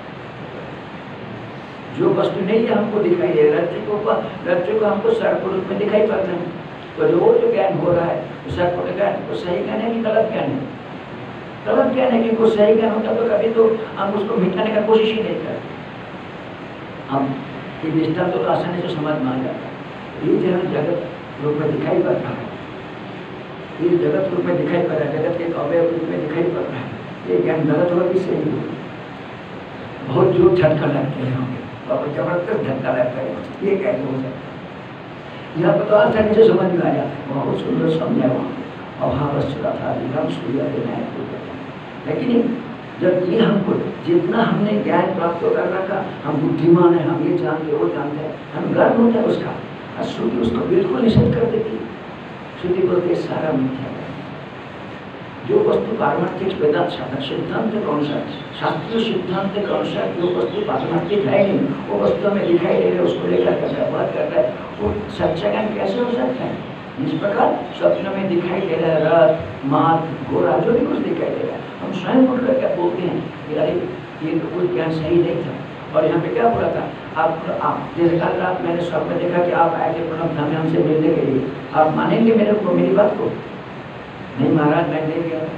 जो वस्तु नहीं है हमको दिखाई दे रहा है, रज्जु को हमको सर्प रूप में दिखाई पड़ रहा है, तो जो ज्ञान हो रहा है सर्प ज्ञान, तो सही ज्ञान है कि गलत ज्ञान है, गलत ज्ञान है। क्योंकि सही ज्ञान होता तो कभी तो हम उसको मिटाने का कोशिश ही नहीं करते। हम ये दृष्टांत तो आसानी से समझ में आ जाता है। ये जो जगत रूप में दिखाई पड़ रहा है, ये जगत रूप में दिखाई पड़ रहा है, जगत के एक अवयव रूप में दिखाई पड़ रहा है, ये ज्ञान गलत होगा कि सही होगा? बहुत जोर झटका लगते हैं हमें, और जबरदस्त धक्का लगता है, ये कैसे हो सकता है? यहाँ पर तो आसानी से समझ में आ जाता है, बहुत सुंदर समझा वहाँ अभावश्च रथादीनां श्रूयते न्यायपूर्वकम्। लेकिन जब ये हमको जितना हमने ज्ञान प्राप्त कर रखा, हम बुद्धिमान है, हम ये जानते वो जानते हैं, हम गर्व होता है उसका, और श्रुति उसको बिल्कुल निषेध कर देती है। श्रुति बोलते सारा मिथ्या है। जो वस्तु पारमार्थिक वेदांत सिद्धांत के अनुसार, शास्त्रीय सिद्धांत के अनुसार जो वस्तु पारमार्थिक है नहीं, वो वस्तु हमें दिखाई दे रही है, उसको लेकर के व्यवहार कर रहा है, वो सच्चा ज्ञान कैसे हो सकता है? जिस प्रकार स्वप्न में दिखाई दे रहा है रथ, मार्ग, घोड़ा, जो भी कुछ दिखाई दे रहा है, हम स्वयं उठ करके बोलते हैं कि अरे ये तो कोई ज्ञान सही नहीं था। और यहाँ पे क्या बोला था, आप जैसे कल रात मैंने स्वप्न देखा कि आप आए थे प्रणव धाम में हमसे मिलने के लिए, आप मानेंगे मेरे को, मेरी बात को? नहीं महाराज, मैं नहीं गया।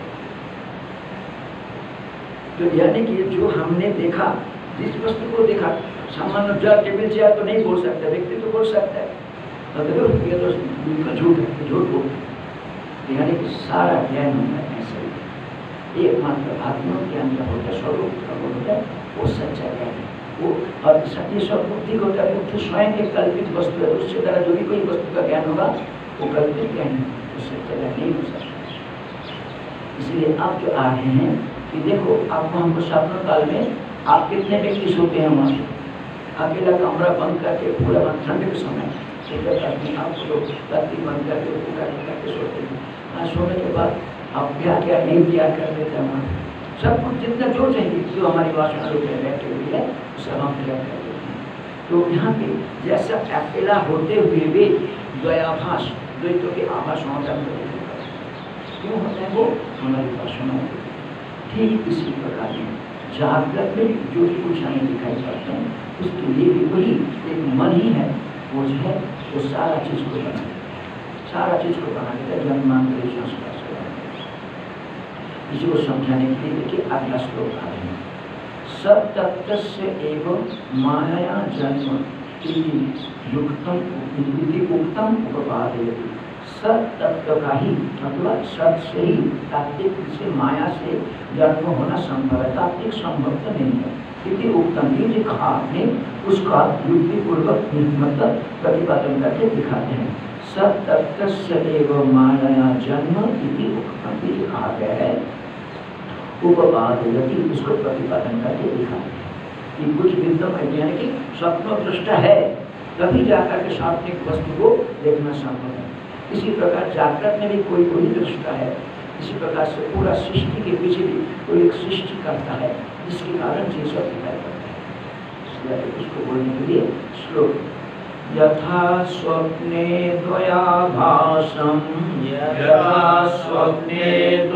तो यानी कि जो हमने देखा, जिस वस्तु को देखा, सामान्य जड़ टेबल चेयर तो नहीं बोल सकता, व्यक्ति तो बोल सकता है, ये तो बिल्कुल झूठ है, झूठ बोलते। यानी कि सारा ज्ञान होता है ऐसे ही, एकमात्र आत्मा ज्ञान का होता है, स्वरूप का होता है, वो सच्चा ज्ञान है वो। और सत्य सब बुद्धि होता है, बुद्धि स्वयं एक कल्पित वस्तु है, उससे तरह जो भी कोई वस्तु का ज्ञान होगा वो कल्पित ज्ञान है, उससे तरह नहीं हो सकता। इसलिए आप जो आ रहे हैं कि देखो, आपको हमको स्वप्न काल में आप कितने व्यक्ति सोते हैं वहाँ पे, अकेला कमरा बंद करके, पूरा बंद, ठंड के समय आप लोग रात्रि बंद करके पूरा करके सोते हैं। सोने के बाद आप क्या क्या नहीं क्या कर लेते हैं वहाँ, सब कुछ जितना जो चाहिए, जो हमारी वासना रूप में बैठे हुई है सब हम क्या कर देते हैं। तो यहाँ पे जैसा अकेला होते हुए भी द्वयाभास, द्वैतों के आभास होता है, क्यों होता है वो? हमारी वासना होती है। ठीक इसी प्रकार में जागृत में जो कुछ हमें दिखाई पड़ता है, उसके लिए भी वही एक मन ही है, वो जो है वो सारा चीज को बना देता है, सारा चीज को बना देता है, जन्मांतरी संस्कार से बना देता है। इसी को समझाने के लिए देखिए अगला श्लोक आ रहे हैं, सत्तस्य एवं माया जन्म युक्तम उक्तम उपपादयति। सत तत्व का ही मतलब सत से ही, तात्विक से माया से जन्म होना संभव है, तात्विक संभव तो नहीं है, क्योंकि उत्तम जी कहा आपने उसका युक्ति पूर्वक मतलब प्रतिपादन करके दिखाते हैं। सत तत्व एवं माया जन्म इति उत्तम जी कहा गया है, उपपादयति, उसको प्रतिपादन करके दिखाते हैं कि कुछ विद्यम यानी कि स्वप्न दृष्टा है, तभी जाकर के सात्विक वस्तु को देखना संभव है। इसी प्रकार जागृत में भी कोई कोई दृष्टा है, इसी प्रकार से पूरा सृष्टि के पीछे भी कोई एक सृष्टि करता है, जिसके कारण ये सब दिखाई पड़ता है। उसको बोलने के लिए श्लोक, यथा स्वप्ने द्वयाभासं, यथा स्वप्ने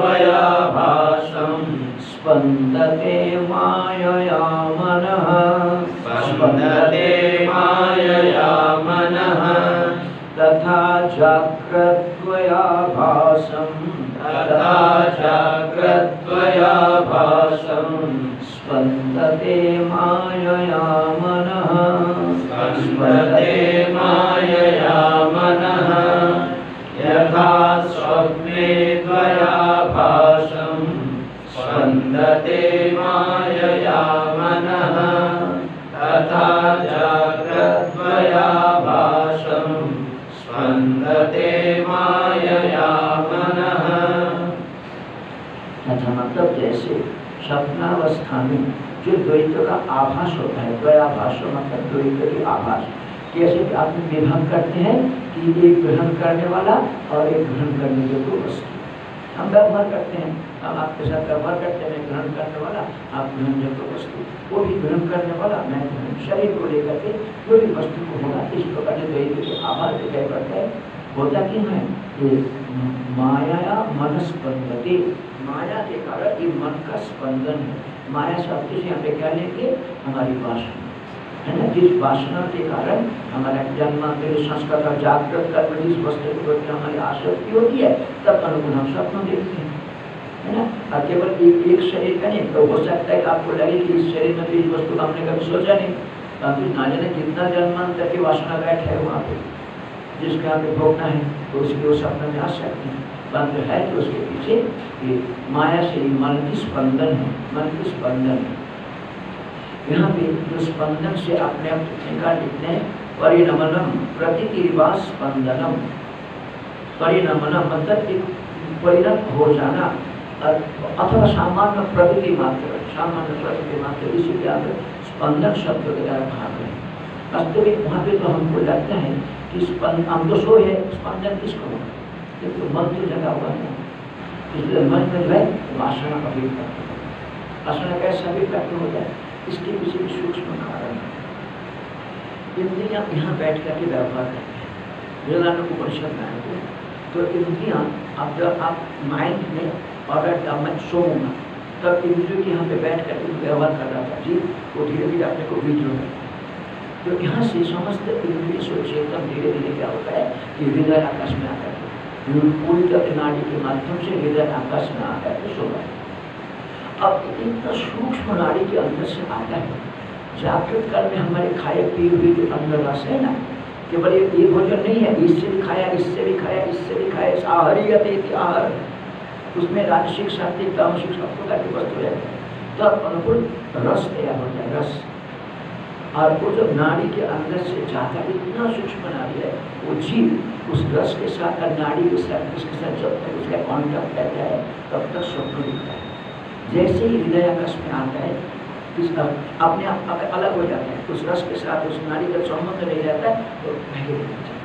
द्वयाभासं स्पन्दते मायया मनः, स्पन्दते मायया मनः, तथा जाग्रद्वयाभासं, तथा जाग्रद्वयाभासं स्पन्दते मायया मनः, स्पन्दते मायया मनः, यथा स्वप्ने द्वयाभासं स्पन्दते मायया मनः, तथा जाग्रद्वयाभासं स्पन्दते मायया मनः। तथा मतलब जैसे स्वप्नावस्था में जो द्वैत का आभास होता है, द्वयाभास मतलब द्वैत की आभास, कैसे कि आप विभाग करते हैं कि एक ग्रहण करने वाला और एक ग्रहण करने योग्य वस्तु, हम व्यवहार करते हैं, हम आपके साथ व्यवहार करते हैं, ग्रहण करने वाला, आप ग्रहण योग्य वस्तु, वो भी ग्रहण करने वाला, मैं ग्रहण, शरीर को लेकर के जो भी वस्तु को होगा, इस प्रकार से द्वैत के आभास दिखाई पड़ता है। होता क्यों है? ये माया मन स्पंदते, माया के कारण ये मन का स्पंदन है। माया शब्द से यहाँ पे क्या लेंगे? हमारी वासना है ना, जिस वासना के कारण हमारा जन्मांतरी संस्कार का जागृत कर जिस वस्तु के प्रति हमारी आसक्ति होती है, तब अनुगुण हम स्वप्न देखते हैं, है ना। और केवल एक शरीर का नहीं, तो हो सकता है कि आपको लगे कि इस शरीर में इस वस्तु का हमने कभी सोचा नहीं, परंतु ना जाने जितना जन्मांतर की वासना बैठ है वहाँ पे, जिसके यहाँ पे भोगना है, तो उसके वो सपने में आ सकते हैं, परंतु है कि उसके पीछे ये माया से मन की स्पंदन है, मन की स्पंदन है। यहाँ पे जो स्पंदन से अपने आप निकाल लिखते हैं, परिणमनम प्रतिक्रिया स्पंदनम, परिणमनम मतलब एक परिणत हो जाना अथवा सामान्य प्रकृति मात्र, सामान्य प्रकृति मात्र, इसी के आगे स्पंदन शब्द के द्वारा कहा गया। वास्तविक वहाँ पे तो हमको लगता है कि हम तो सो है, स्पंदन किसको होगा? तो मन तो जगा हुआ है, इसलिए मन में जो है वासना अभिव्यक्त, वासना कैसे अभिव्यक्त हो जाए, इसके पीछे भी सूक्ष्म कारण है। इंद्रियां यहाँ बैठ करके व्यवहार करते हैं, बृहदारण्यकोपनिषद में आए तो इंद्रियां, अब जब आप माइंड में ऑर्डर अब मैं सोऊंगा तब इंद्रियों के यहाँ पे बैठ कर व्यवहार कर रहा था जी, वो धीरे धीरे अपने को बीज लो। तो यहाँ से समस्त इंद्रिय चेतन धीरे धीरे क्या होता है कि हृदय आकाश में आकर के पूरी तरह नाड़ी के माध्यम से हृदय आकाश में आकर के सो रहा है। अब इतना सूक्ष्म नाड़ी के अंदर से आता है। जागृत काल में हमारे खाए पिए हुए जो अंदर रस है ना, केवल ये भोजन नहीं है, इससे भी खाया, इससे भी खाया, इससे भी खाया, आहार, उसमें राजसिक सात्विक तामसिक सब प्रकार की वस्तु है, तब अनुकूल रस तैयार हो जाए। रस और वो जब नाड़ी के अंदर से जाता है, इतना सूक्ष्म नाड़ी है, वो जीव उस रस के साथ और नाड़ी के साथ उसके साथ जब तक उसका कॉन्टैक्ट रहता है तब तक स्वप्न दिखता है। जैसे ही हृदय आकाश में आता है इसका अपने आप अलग हो जाता है, उस रस के साथ उस नाड़ी का संबंध नहीं रहता है तो पहले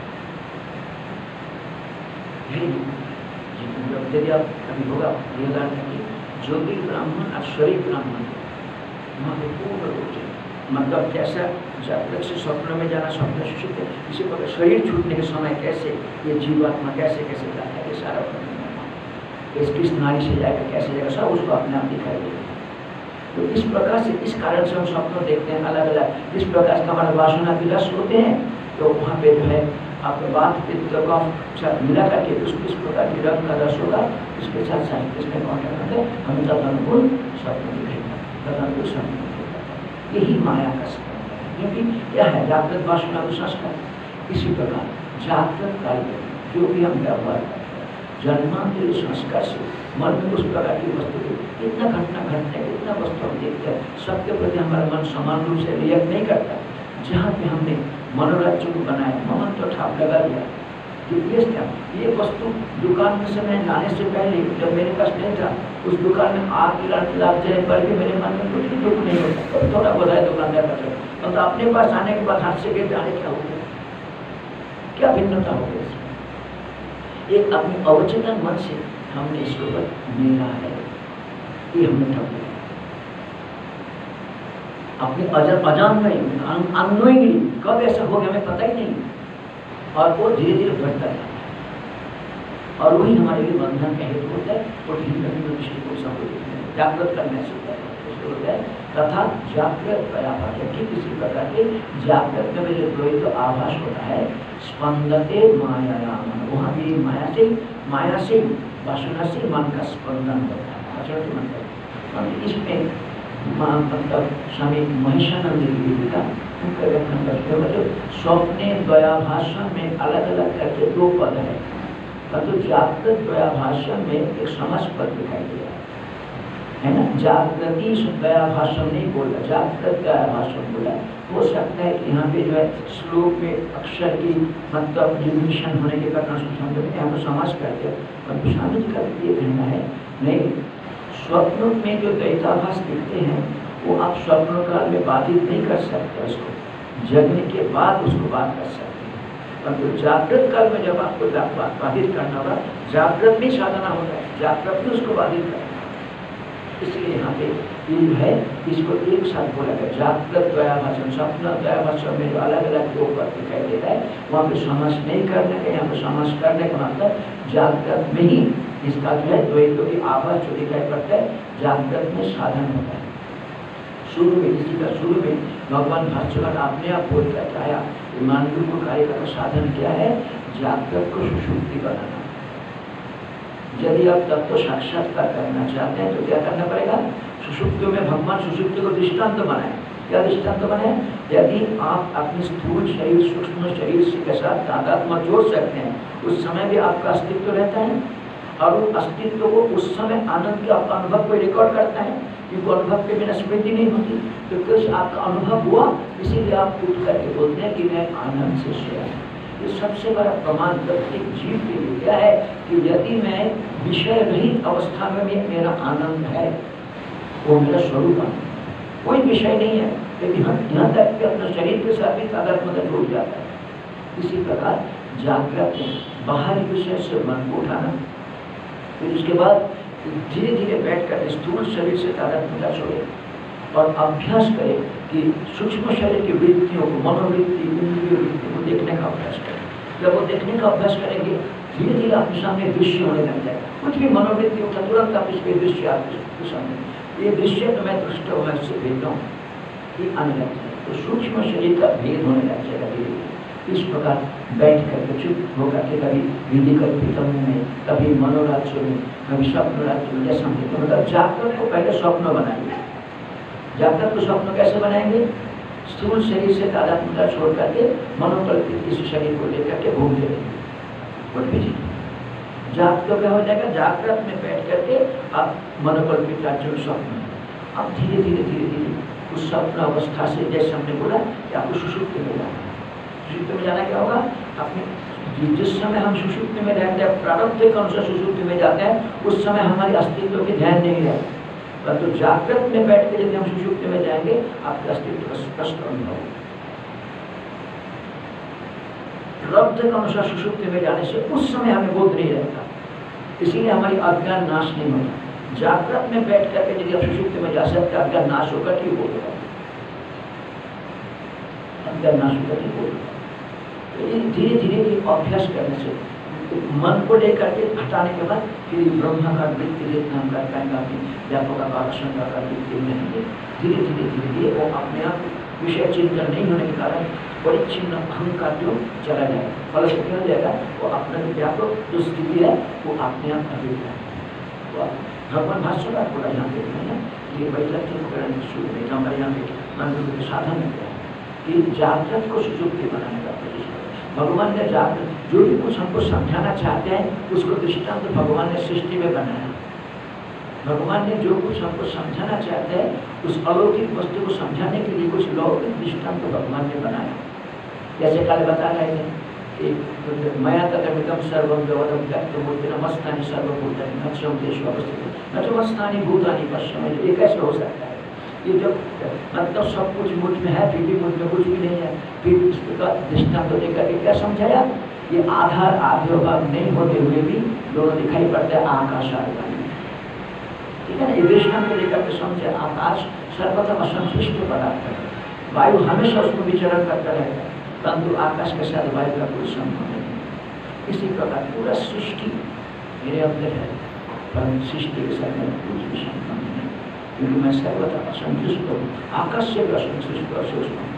यदि आप कभी होगा ज्योति ब्राह्मण और शरीर ब्राह्मण महत्वपूर्ण रूप से, मतलब कैसा जागृत से स्वप्न में जाना, स्वप्न से सुषुप्ति, इसी प्रकार शरीर छूटने के समय कैसे ये जीवात्मा कैसे कैसे जाता है, ये सारा किस नाड़ी से जाएगा, कैसे जाएगा, सब उसको अपने आप दिखाई देगा। तो इस प्रकार से, इस कारण से हम स्वप्न देखते हैं अलग अलग। इस प्रकार से हमारे वासना के रस होते हैं तो वहाँ पे जो है आपके बात पित्त का मिला करके इस प्रकार की रंग का रस होगा, इसके साथ साहित्य में कॉन्टैक्ट होता है, हमें तदनुकूल स्वप्न दिखेगा, तदनुकूल स्वप्न दिखेगा। यही माया का स्वप्न है, क्योंकि क्या है जागृत वासना का संस्कार। इसी प्रकार जागृत काल में जो भी हम व्यवहार करते हैं जन्मांतरीय संस्कार से मन में उस प्रकार की वस्तु को इतना घटना घटने इतना वस्तु हम देखते हैं, सबके प्रति हमारा मन समान रूप से रिएक्ट नहीं करता। जहाँ पे हमने मनोराज्य को बनाया, मन तो ठाप लगा दिया कि ये वस्तु दुकान में से मैं लाने से पहले जब मेरे पास नहीं था, उस दुकान में आग लग जाने पर भी मेरे मन में कुछ भी दुख नहीं होता, तो थोड़ा बताया दुकानदार का तो अपने पास आने के बाद हाथ से गिर जाने क्या हो गया, क्या भिन्नता हो गई इसमें। एक अपने अवचेतन मन से हमने इसके ऊपर मेरा है ये हमने ठप दिया, अपने अजान में अनोइंगली कब ऐसा हो गया हमें पता ही नहीं, और वो धीरे धीरे बढ़ता जाता है और वही हमारे लिए बंधन का हेतु होता है। और धीरे धीरे दृष्टिकोण संबोधित जागृत करने से होता है तथा जागृत व्यापार, ठीक इसी प्रकार के जागृत में जो द्वैत आभास होता है स्पंदते मायायाम, वहाँ भी माया से वासना से मन का स्पंदन होता है, अचरज मन का। इसमें मतलब स्वामी महेशानंद जी का उनका व्याख्यान करते हैं, मतलब स्वप्ने द्वयाभाषण में अलग अलग करके दो पद है, परंतु जागृत द्वयाभाषण में एक समझ पद दिखाई दे रहा है ना। जागृति द्वयाभाषण नहीं बोला, जागृत द्वयाभाषण बोला। हो सकता है कि यहाँ पे जो है श्लोक में अक्षर की मतलब डिमिशन होने के कारण यहाँ पर समाज करते हैं, पर स्वामी जी का ये कहना है नहीं, स्वप्न में जो द्वैताभास दिखते हैं वो आप स्वप्न काल में बाधित नहीं कर सकते, उसको जगने के बाद उसको बात कर सकते हैं, परंतु जागृत काल में जब आपको बाधित करना होगा, जागृत में साधना होता है, जागृत में उसको बाधित करना। इसलिए यहाँ पे ये है, इसको एक साथ बोला गया जागृत द्वयाभाषण, स्वप्न द्वयाभाषण में जो अलग अलग दो पद दिखाई देता है वहाँ पे समास नहीं करने का, यहाँ पे समास करने का मतलब जागृत में ही इसका जो है द्वैतों की आभास जो दिखाई पड़ता है जागृत में साधन होता है। शुरू में इसी का शुरू में भगवान भाष्यकार आपने आप बोल कर चाहा मानवीय को कार्य का साधन क्या है, जागृत को सुषुप्ति बनाना। यदि आप तत्व साक्षात्कार करना चाहते हैं तो क्या करना पड़ेगा, सुषुप्ति में भगवान सुषुप्ति को दृष्टांत बनाए। क्या दृष्टांत बनाए, यदि आप अपने स्थूल शरीर सूक्ष्म शरीर के साथ तादात्म्य जोड़ सकते हैं उस समय भी आपका अस्तित्व रहता है, और उस अस्तित्व को उस समय आनंद के अनुभव को रिकॉर्ड करता है, क्योंकि अनुभव के बिना स्मृति नहीं होती। तो कुछ आपका अनुभव हुआ, इसीलिए आप उठ करके बोलते हैं कि मैं आनंद से सोया। ये सबसे बड़ा प्रमाण प्रत्येक जीव के लिए क्या है कि यदि मैं विषय रहित अवस्था में भी मेरा आनंद है, वो मेरा स्वरूप है, कोई विषय नहीं है, लेकिन यहाँ तक कि अपने शरीर के साथ भी तादात्म्य जुड़ जाता है। इसी प्रकार जागृत में बाहरी विषय से मन को उठाना, फिर उसके बाद धीरे धीरे बैठ कर स्थूल शरीर से तादात्म्यता छोड़े और अभ्यास करें कि सूक्ष्म शरीर की वृत्तियों को, मनोवृत्ति, इंद्रिय वृत्ति को देखने का अभ्यास करें। जब वो देखने का अभ्यास करेंगे धीरे धीरे आपके सामने दृश्य होने लग जाएगा। कुछ भी मनोवृत्ति होता तुरंत आप इसके दृश्य आपके सामने, ये दृश्य तो मैं दृष्ट हूँ, मैं इससे भेजता हूँ, ये आने लग जाएगा। तो सूक्ष्म शरीर का भेद होने लग जाएगा धीरे धीरे। इस प्रकार बैठ करके चुप होकर के कभी विधि कल्पित में, कभी मनोराज्य में, कभी स्वप्न राज्य में, जैसा तो मतलब जागृत को पहले स्वप्न बनाएंगे। जागृत को स्वप्न कैसे बनाएंगे? स्थूल शरीर से तादात्म्यता छोड़ करके मनोकल्पित किसी शरीर को लेकर के घूम लेंगे। कुछ भी चीज जागृत क्या हो जाएगा? जागृत में बैठ करके आप मनोकल्पित राज्य में स्वप्न, अब धीरे धीरे धीरे धीरे उस स्वप्न अवस्था से, जैसे हमने बोला कि आपको सुषुप्ति में जाना है। सुषुप्ति में जाना क्या होगा? अपने जिस समय हम सुषुप्ति में रहते हैं, प्रारब्ध के अनुसार सुषुप्ति में जाते हैं, उस समय हमारे अस्तित्व के ध्यान नहीं रहता। परंतु तो जागृत में बैठ के यदि हम सुषुप्ति में जाएंगे, आपके अस्तित्व का स्पष्ट अनुभव होगा। प्रारब्ध के अनुसार सुषुप्ति में जाने से उस समय हमें बोध नहीं रहता, इसीलिए हमारी अज्ञान नाश नहीं होता। जागृत में बैठ करके यदि आप सुषुप्ति में जा सकते, अज्ञान नाश होकर ठीक बोध होगा, अज्ञान नाश होकर ठीक बोध होगा। धीरे धीरे अभ्यास करने से मन को लेकर के हटाने के बाद फिर ब्रह्माकार वृत्ति नाम कर पाएंगे, अपनी व्यापक आकार शंकाकार वृत्ति में रहेंगे। धीरे धीरे धीरे धीरे वो अपने आप विषय चिंतन नहीं होने के कारण परिच्छिन्न अहंकार जो चला जाएगा, फल से क्या हो जाएगा? वो अपना जो व्यापक जो स्थिति है वो अपने आप अभिव्यक्त है। तो भगवान भाष्यकार बोला यहाँ पे है ये वैलक्षण शुरू में हमारे यहाँ पे मंत्र के साधन में क्या है कि जागृत को सुजुक्ति बनाने का प्रयास। भगवान ने जागृत जो भी कुछ हमको समझाना चाहते हैं उसको दृष्टांत तो भगवान ने सृष्टि में बनाया। भगवान ने जो कुछ हमको समझाना चाहते हैं उस अलौकिक वस्तु को समझाने के लिए कुछ लौकिक दृष्टांत तो भगवान ने बनाया। जैसे कल बता रहे थे कि मया तदमिदं सर्वं जगदं व्यक्तमूर्ति नमस्तानि सर्वभूतानि न चौदेशु अवस्थित न चमस्तानि भूतानि पश्चिम। ये कैसे हो सकता है? ये जब मतलब सब कुछ मुझ में है फिर भी मुझ में कुछ भी नहीं है, फिर इसका दृष्टांत देकर के क्या समझाया? ये आधार आद्योभाव नहीं होते हुए भी दोनों दिखाई पड़ते हैं आकाश आदि, ठीक है ना। ये दृष्टांत लेकर के समझे आकाश सर्वप्रथम असंश्लिष्ट पदार्थ है, वायु हमेशा उसमें विचरण करता रहता है, परंतु आकाश के साथ वायु का कोई संबंध नहीं। इसी प्रकार पूरा सृष्टि मेरे अंदर है, परंतु सृष्टि के साथ मेरा कुछ भी संबंध नहीं, क्योंकि मैं सर्वथा असंतुष्ट हूँ, आकाश से भी असंतुष्ट असुष्ट हूँ।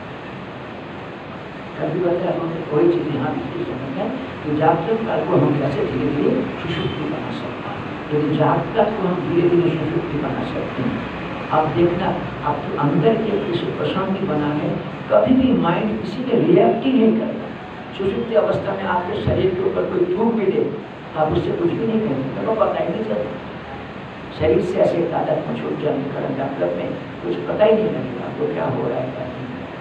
कभी बताया हमने कोई चीज़ यहाँ भी समझ है कि जागृत काल को हम कैसे धीरे धीरे सुषुप्ति बना सकते हैं। यदि जागृत को हम धीरे धीरे सुषुप्ति बना सकते हैं, आप देखना आपके अंदर के किसी प्रशांति बनाने कभी भी माइंड किसी ने रिएक्ट ही नहीं करता। सुषुप्ति अवस्था में आपके शरीर के ऊपर कोई थूक भी दे, आप उससे कुछ भी नहीं कहेंगे, तो पता ही नहीं चलता। शरीर से ऐसे तादाद में छूट जाने के कारण जागृत में कुछ पता ही नहीं लगेगा आपको क्या हो रहा है क्या नहीं।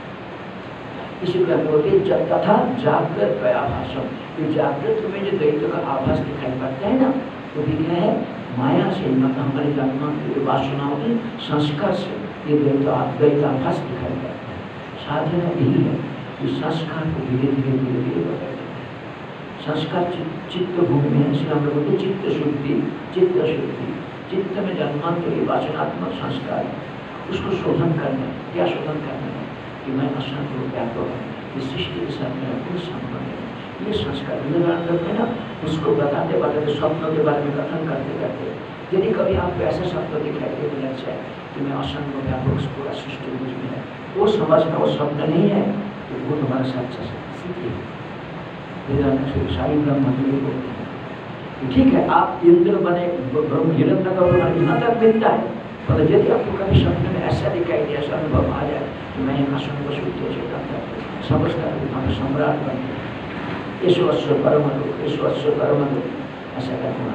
इसी प्रकार होते तथा जागृत व्याभाषम, ये जागृत में जो द्वैत का आभास दिखाई पड़ता है ना, वो भी क्या है? माया से, मतलब हमारे जन्म की वासनाओं के संस्कार से ये द्वैताभास दिखाई पड़ता है। साधना यही है कि संस्कार को धीरे धीरे धीरे धीरे बदलते हैं। संस्कार चित्त भूमि में, इसलिए हम लोग बोलते चित्त शुद्धि, चित्त शुद्धि। चित्त में जन्मांतर ये वासनात्मक संस्कार उसको शोधन करना है। क्या शोधन करना है? कि मैं अशांत हो व्यापक है, इस सृष्टि के साथ मेरा कोई संबंध नहीं। ये संस्कार विवेकानंद में ना उसको बताते बताते स्वप्नों के बारे में कथन करते करते, यदि कभी आपको ऐसा स्वप्न दिखाई दे मिलना चाहिए कि मैं अशांत हो व्यापक पूरा सृष्टि मुझ में है, वो समझना वो स्वप्न नहीं है, तो वो तुम्हारा सच्चा स्थिति है। सारी ब्रह्म बोलते हैं ठीक है, आप इंद्र बने ब्रह्म हिरण्यगर्भ यहाँ तक मिलता है, पर यदि आपको कभी स्वप्न में ऐसा दिखाई दे, ऐसा अनुभव आ जाए कि मैं यहाँ शुद्ध शुद्ध चेतन समझता हूँ सम्राट बन गया, ईश्वर परमनु, ईश्वर परमनु, ऐसा करना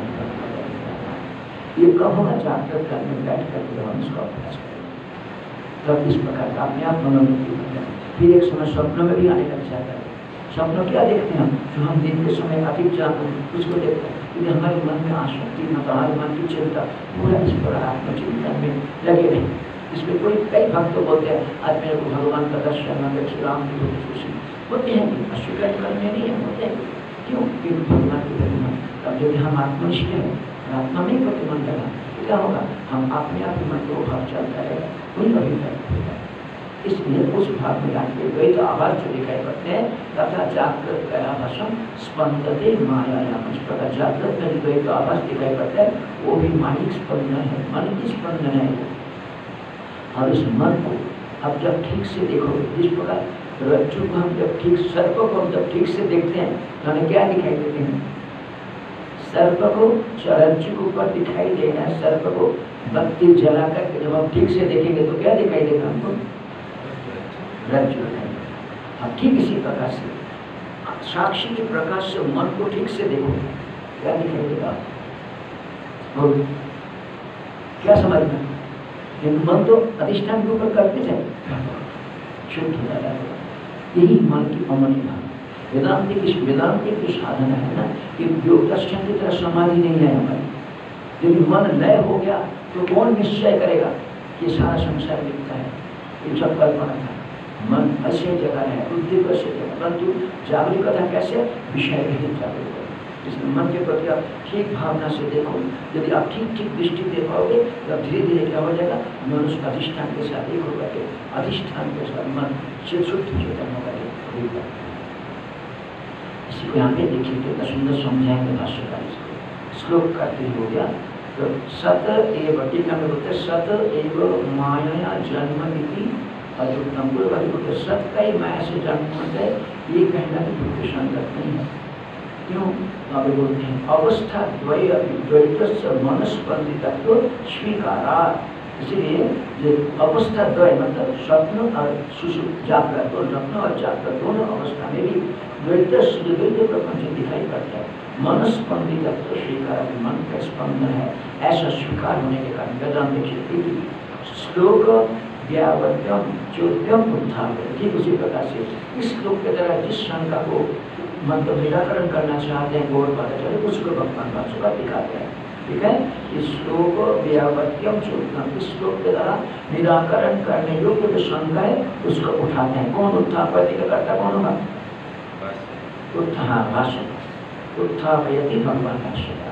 ये कब होगा? जागृत काल में बैठ करके हम इसका अभ्यास करें, तब इस प्रकार का अपने आप मनोवृत्ति बन जाए। फिर एक समय स्वप्न में भी आने लग जाता है। स्वप्न क्या देखते हैं हम? जो हम दिन के समय अधिक जानते हैं उसको देखते हैं, क्योंकि हमारे मन में आसक्ति न तो हमारे मन की चिंता पूरा इस पर आत्मचिंतन में लगे नहीं। इसमें कोई कई भक्त बोलते हैं आज मेरे को भगवान का दर्शन न श्री राम की होती खुशी होते हैं, अस्वीकार करने नहीं है, होते हैं। क्यों? क्योंकि भगवान की प्रतिमा। तब यदि हम आत्मनिष्ठ हैं, आत्मा में प्रतिमान लगा तो क्या होगा? हम अपने आप मन को भाव चलता रहेगा, कोई अभिप्राय होगा। इसलिए उस भाग में जाके द्वैत आभास जो दिखाई पड़ते हैं तथा जागृत आभासम स्पंदते मायायाम। इस प्रकार जागृत में द्वैत आभास दिखाई पड़ता है वो भी मानिक स्पंदन है, मन की स्पंदन है। और इस मन को अब जब ठीक से देखोगे, जिस प्रकार रज्जु को हम जब ठीक, सर्प को हम जब ठीक से देखते हैं तो हमें क्या दिखाई देते हैं? सर्प को रज्जु के ऊपर दिखाई देना है। सर्प को बत्ती जला कर जब हम ठीक से देखेंगे तो क्या दिखाई देगा हमको? रज्जु दिखाई देगा। अब ठीक इसी प्रकार से साक्षी के प्रकाश से मन को ठीक से देखो, क्या दिखाई देगा? और क्या समझना? मन तो अधिष्ठान के ऊपर कल्पित है, शुद्ध हो जाता है। यही मन की अमनी भाव। वेदांत की जो साधना है ना, कि योग दर्शन की तरह समाधि नहीं है हमारी। यदि मन लय हो गया तो कौन निश्चय करेगा कि सारा संसार मिलता है? ये सब कल्पना था। मन ऐसे जगह है, बुद्धि को ऐसे जगह, परंतु जागरूकता कैसे? विषय रहित जागरूकता। इसलिए मन के प्रति आप ठीक भावना से देखो। यदि आप ठीक दृष्टि दे पाओगे तो धीरे धीरे क्या हो जाएगा? मनुष्य अधिष्ठान के साथ एक होगा के अधिष्ठान के साथ मन से शुद्ध चेतन होगा। इसी को यहाँ पे देखिए कितना सुंदर समझाएंगे भाष्यकार इसको। श्लोक का हो गया तो सत एव टीका में बोलते सत एव माया जन्म नीति अजुक्तम। बोलते सत का ही माया से जन्म होता है, ये कहना भी बिल्कुल संगत नहीं है। क्यों? आगे बोलते हैं अवस्था द्वय द्वैत मनस्पंदितत्व स्वीकारा। इसलिए जो अवस्था द्वय मतलब स्वप्न और सुषुप्त जागृत, स्वप्न और जागृत दोनों अवस्था में भी द्वैत प्रपंच दिखाई पड़ता है। मनस्पंदितत्व स्वीकार, मन का स्पंदन है, ऐसा स्वीकार होने के कारण वेदांत क्षेत्र की श्लोक व्यावर्त्यम चौद्यम उत्थान। ठीक उसी प्रकार से इस श्लोक के द्वारा जिस शंका को मतलब निराकरण करना चाहते हैं गौर पादाचार्य, उसको भगवान भाष्यकार दिखाते हैं। ठीक है, इस श्लोक व्यावर्त्यम चौद्यम, इस श्लोक के द्वारा निराकरण करने योग्य जो शंका है उसको उठाते हैं। कौन उत्थापयति का कर्ता कौन होगा? उत्थापयति भगवान भाष्यकार।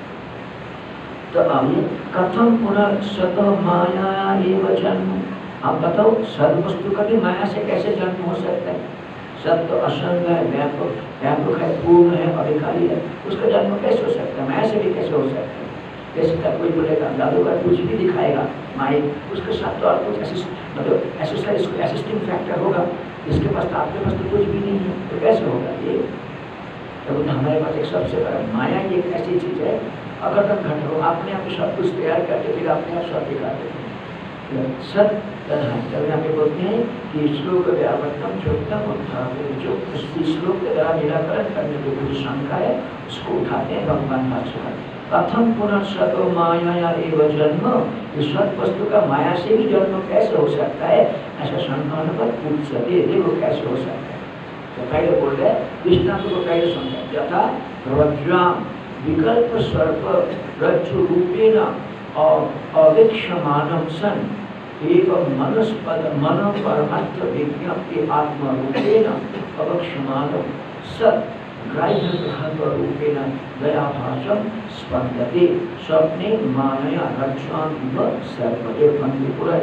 तो अब कथम पुनः सत माया एव जन्म। आप बताओ सर्व वस्तु का भी माया से कैसे जन्म हो सकता है? सत्य असंग है, व्यापक है, पूर्ण है, अविकारी है, उसका जन्म कैसे हो सकता है? माया से भी कैसे हो सकता है? जैसे का कोई बोलेगा जादूगर कुछ भी दिखाएगा माइक, उसके साथ तो और कुछ मतलब असिस्टिंग फैक्टर होगा, इसके पास तो आपके पास तो कुछ भी नहीं है, तो कैसे होगा ये? तो हमारे पास एक सबसे बड़ा माया की एक ऐसी चीज़ है, अगर तक घट हो आपने आप सब कुछ तैयार करके फिर अपने आप सब दिखा देते हैं। सब जब यहाँ पे बोलते हैं कि श्लोक व्यावर्तम चौथम उत्थापयति, जो श्लोक के द्वारा निराकरण करने की जो शंका है उसको उठाते हैं भगवान भाष्यकार। कथम पुनः सत माया एव जन्म, इस सत वस्तु का माया से भी जन्म कैसे हो सकता है? ऐसा शंका होने पर पूछ सकते, देखो कैसे हो सकता है। तो पहले बोल रहे दृष्टांत को पहले समझा, यथा रज्ज्वाम विकल्प सर्प रज्जु रूपेण और अवीक्षमानं सन एवं मन परमार्थ विज्ञप्ति आत्म रूपेण अवक्षमानं सत् ग्राह्य रूपेण दयाभासं स्पंदते स्वप्ने मानया रज्ज्वाम इव सर्पते। पूरा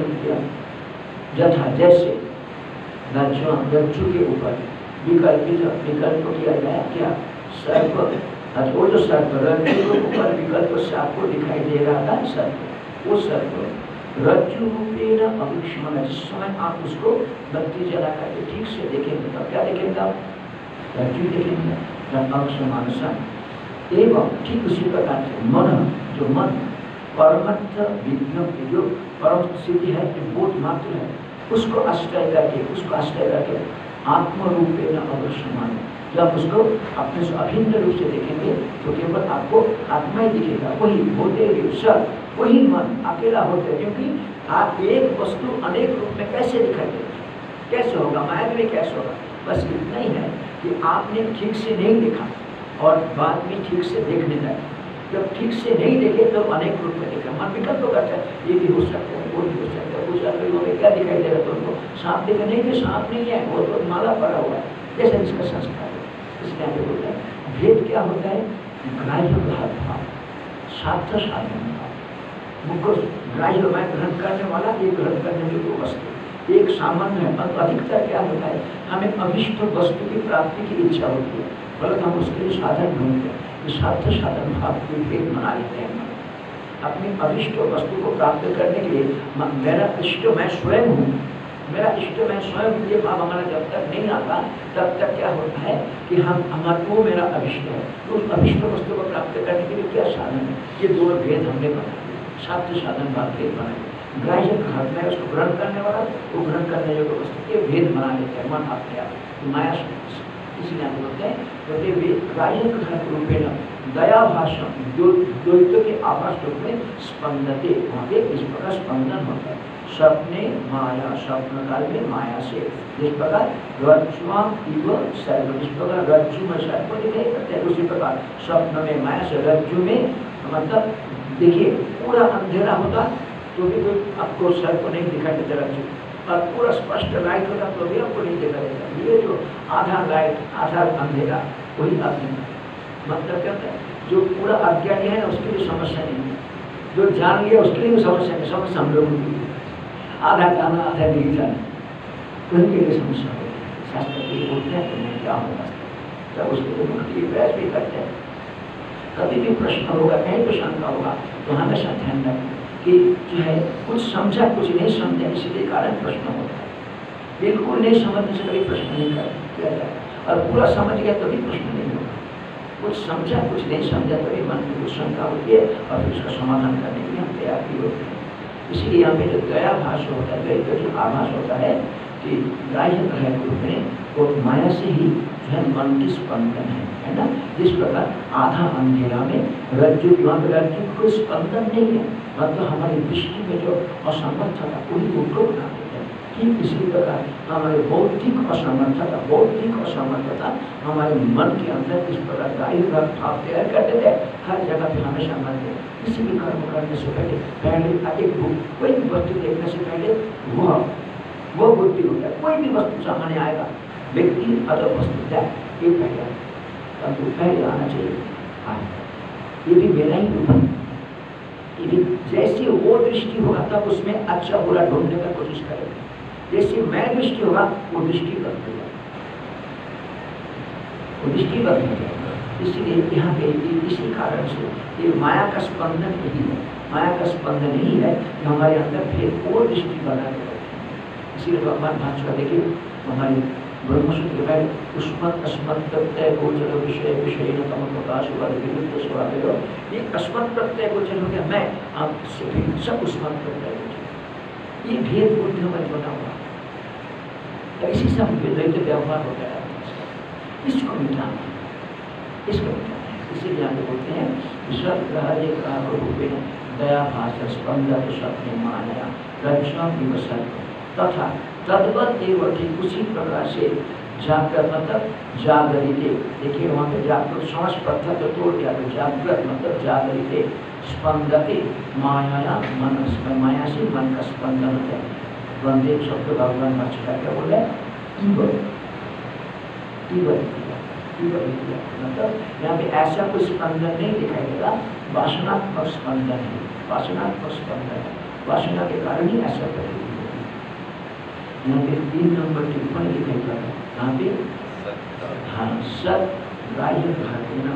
यथा जैसे रज्जु के ऊपर विकल्प किया गया क्या? सर्प, वो जो सर्प रज्जु के ऊपर विकल्प से आपको दिखाई दे रहा था सर्प, वो सर्प रज्जु रूपेण अवीक्षमानं, जिस समय आप उसको बत्ती जला करके ठीक से देखेंगे तब क्या देखेंगे? आप रज्जु देखेंगे, अवक्षमानं एवं ठीक उसी प्रकार से मन, जो मन परमर्थ विज्ञप्ति, जो परम सिद्धि है, जो बोध मात्र है, उसको आश्रय करके आत्मरूपेण अवक्षमानं, जब उसको अपने से अभिन्न रूप से देखेंगे तो केवल आपको आत्मा ही दिखेगा, वही होते सब, वही मन अकेला होते, क्योंकि आप एक वस्तु अनेक रूप में कैसे दिखाई देगा? कैसे होगा? माया में कैसे होगा? बस इतना ही है कि आपने ठीक से नहीं देखा और बाद में ठीक से देखने लगे। जब ठीक से नहीं देखे तो अनेक रूप में देखा, मन विकल्प करता है, ये भी हो सकता है, वो भी हो सकता है। कुछ लोगों में क्या दिखाई दे रहा है? तो उनको सांप देखा, नहीं कि सांप नहीं है, वो तो माला पड़ा हुआ है, जैसे इसका संस्कार है। इसलिए आगे बोलता है भेद क्या होता है? ग्राह्य भाव, साध्य साधन भाव। मुझको ग्राह्य मैं ग्रहण करने वाला, ये ग्रहण करने की वस्तु, एक सामान्य है, परंतु अधिकतर क्या होता है, हमें अभिष्ट वस्तु की प्राप्ति की इच्छा होती है, बल्कि हम उसके लिए साधन ढूंढते हैं। साध्य साधन भाव के भेद बना लेते हैं। अपनी अभिष्ट वस्तु को प्राप्त करने के लिए मेरा इष्ट मैं स्वयं हूँ, मेरा इष्ट मैं स्वयं, ये भाव हमारा जब तक नहीं आता तब तक क्या होता है कि हमारा वो मेरा अभिष्ट है। तो उस अभिष्ट वस्तु को प्राप्त करने के लिए क्या साधन है, ये दो भेद हमने बनाए, साध्य साधन भाव भेद बनाए। ग्राह्य ग्रहण में उसको ग्रहण करने वाला, वो ग्रहण करने योग्य वस्तु के भेद बना लेते हैं मन अपने आप, माया से। इसलिए हम बोलते हैं क्योंकि वे ग्राह्य ग्रहण रूपेण दया भाषण द्वैत के आभास रूप में स्पंदते, वहाँ पे इस प्रकार स्पंदन होता है। सपने माया, स्वप्न काल में माया से, जिस प्रकार रज्जुआं इव सर्प, जिस प्रकार रज्जु में सर्प दिखाई करते हैं, उसी प्रकार स्वप्न में माया से, रज्जु में मतलब देखिए पूरा अंधेरा होता तो भी कोई आपको सर्प नहीं दिखाई देता रज्जु, और पूरा स्पष्ट लाइट होता तो भी आपको नहीं देखा देता। ये जो आधा लाइट आधा अंधेरा वही आदमी, मतलब क्या होता है, जो पूरा अज्ञानी है उसके लिए समस्या नहीं है, जो जान गया उसके लिए समस्या नहीं, समस्या हम लोगों की आधा जाना आधा नहीं जाना, उनके लिए समस्या होती है। शास्त्र के बोलते हैं तो मैं क्या होगा, जब उसके लिए मुक्ति प्रयास भी करते हैं। कभी भी प्रश्न होगा, कहीं भी शंका होगा तो हमेशा ध्यान रखें कि जो है कुछ समझा कुछ नहीं समझा, इसीलिए कारण प्रश्न होता है। बिल्कुल नहीं समझने से कभी प्रश्न नहीं किया जाए, और पूरा समझ गया तभी प्रश्न नहीं होगा। कुछ समझा कुछ नहीं समझा तभी मन की कुछ शंका होती है, और फिर उसका समाधान करने के लिए हम तैयार भी होते हैं। इसीलिए यहाँ पे जो दया भाष होता है, द्वैत जो आभास होता है कि ग्राह्य ग्रह रूप में वो माया से ही जो है मन की स्पंदन है ना। जिस प्रकार आधा अंधेरा में रज्जु, वहाँ पे रज्जु कोई स्पंदन नहीं है, मतलब हमारी दृष्टि में जो असमर्थता वही उनको बना देते हैं। ठीक इसी प्रकार हमारे बौद्धिक असमर्थता, बौद्धिक असमर्थता हमारे मन के अंदर इस प्रकार ग्राह्य ग्रह भाव तैयार कर देते हैं। हर जगह पे हमेशा मन में किसी भी कर्म करने से पहले एक कोई भी वस्तु देखने से पहले वह बुद्धि होता है। कोई भी वस्तु सामने आएगा, व्यक्ति अदर वस्तु जाए, ये पहले परंतु पहले आना चाहिए ये भी मेरा ही रूप है। ये भी जैसे वो दृष्टि होगा तब उसमें अच्छा बुरा ढूंढने का कोशिश करेगा, जैसे मैं दृष्टि होगा वो दृष्टि बदलेगा, वो दृष्टि बदलेगा। इसलिए यहाँ पे इसी कारण से ये माया का स्पंदन नहीं है, माया का स्पंदन नहीं है कि हमारे अंदर फिर वो दृष्टि बना के रखें। इसीलिए भगवान भाषा देखिए हमारी ब्रह्मसूत्र है, उस्मत् अस्मत् प्रत्यय गोचर विषय विषय तम प्रकाश विरुद्ध स्वभाव, ये अस्मत् प्रत्यय गोचर हो गया, मैं आप सब उस्मत् प्रत्यय गोचर, ये भेद बुद्धि में बना हुआ, तो इसी से हम द्वैत व्यवहार हो गया। इसको मिटाना, इसको मिटाना है। इसीलिए हम बोलते हैं सब ग्रह रूपेण दया भाष स्पंदन स्वप्ने माया रक्षण विवसन तथा तद्वत एवं ठीक उसी प्रकार से जागृत मतलब जागरिते, देखिए वहाँ पे जागृत समास प्रथा तो तोड़ दिया, तो जागृत मतलब जागरिते स्पंदते माया मन, माया से मन का स्पंदन होता है। वंदे शब्द भगवान भाषा क्या बोल रहे हैं, मतलब यहाँ पे ऐसा कोई स्पंदन नहीं दिखाई देगा, वासनात्मक स्पंदन है, वासनात्मक स्पंदन है, वासना के कारण ही ऐसा करेगी। यहाँ पे 3 नंबर टिप्पणी दिखाई पड़ रहा है, यहाँ पे हाँ सत ग्राह्य भागेना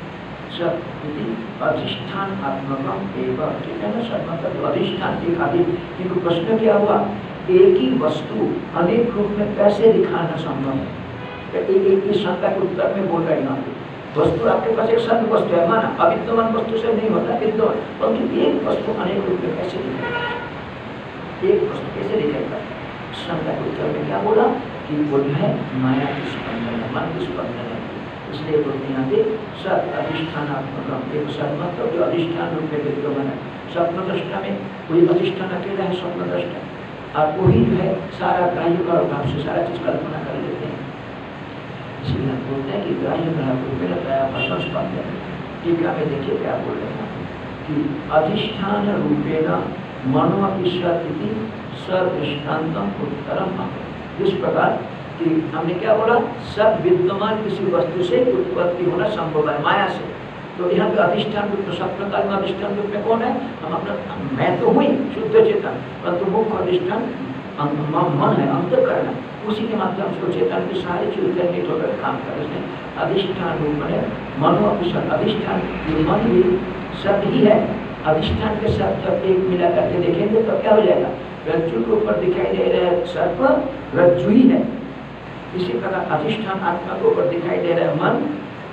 सत अधिष्ठान आत्मकम एवं, ठीक है ना, सत मतलब अधिष्ठान एक आदि। किंतु प्रश्न क्या हुआ, एक ही वस्तु अनेक रूप में कैसे दिखाना संभव है? एक ही शंका के उत्तर में बोल रहे हैं यहाँ पे, वस्तु आपके पास एक सत्य वस्तु है, माना अविद्यमान वस्तु से नहीं होता विद्यमान, परंतु एक वस्तु अनेक रूप में कैसे दिखाएगा, एक वस्तु कैसे दिखाएगा? शंका के उत्तर में क्या बोला कि वो जो है माया की स्पंदन है, मन की स्पंदन है। इसलिए बोलते हैं यहाँ पे सत अधिष्ठानात्मक, एक सत मतलब जो अधिष्ठान रूप में विद्यमान है। स्वप्न दृष्टा में कोई अधिष्ठान अकेला है, स्वप्न दृष्टा, और वही जो है सारा ग्राह्य का भाव से सारा चीज कल्पना कर लेते हैं। इसलिए हम बोलते हैं कि ग्राह्य ग्रह रूपेण दया भाषण स्पंदन। टीका में देखिए क्या बोल रहे हैं कि अधिष्ठान रूपेण मनोअपिशति सदृष्टान्तम उत्तरम। इस प्रकार कि हमने क्या बोला, सब विद्यमान किसी वस्तु से उत्पत्ति होना संभव है माया से। तो यहाँ पे अधिष्ठान रूप में स्वप्न काल में अधिष्ठान रूप में कौन है? हम अपना मैं तो हुई शुद्ध चेतन, परंतु मुख्य अधिष्ठान मन है, अंतःकरण है, उसी के माध्यम से चेतन की सारी चीज निर्मित होकर काम कर रहे हैं। अधिष्ठान रूप में मनोअकुशल अधिष्ठान, ये मन भी शब्द ही है। अधिष्ठान के साथ जब एक मिला करके देखेंगे तो क्या हो जाएगा? रज्जु के ऊपर दिखाई दे रहा है सर्प रज्जु ही है। इसी प्रकार अधिष्ठान आत्मा के ऊपर दिखाई दे रहा है मन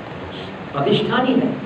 अधिष्ठान ही है।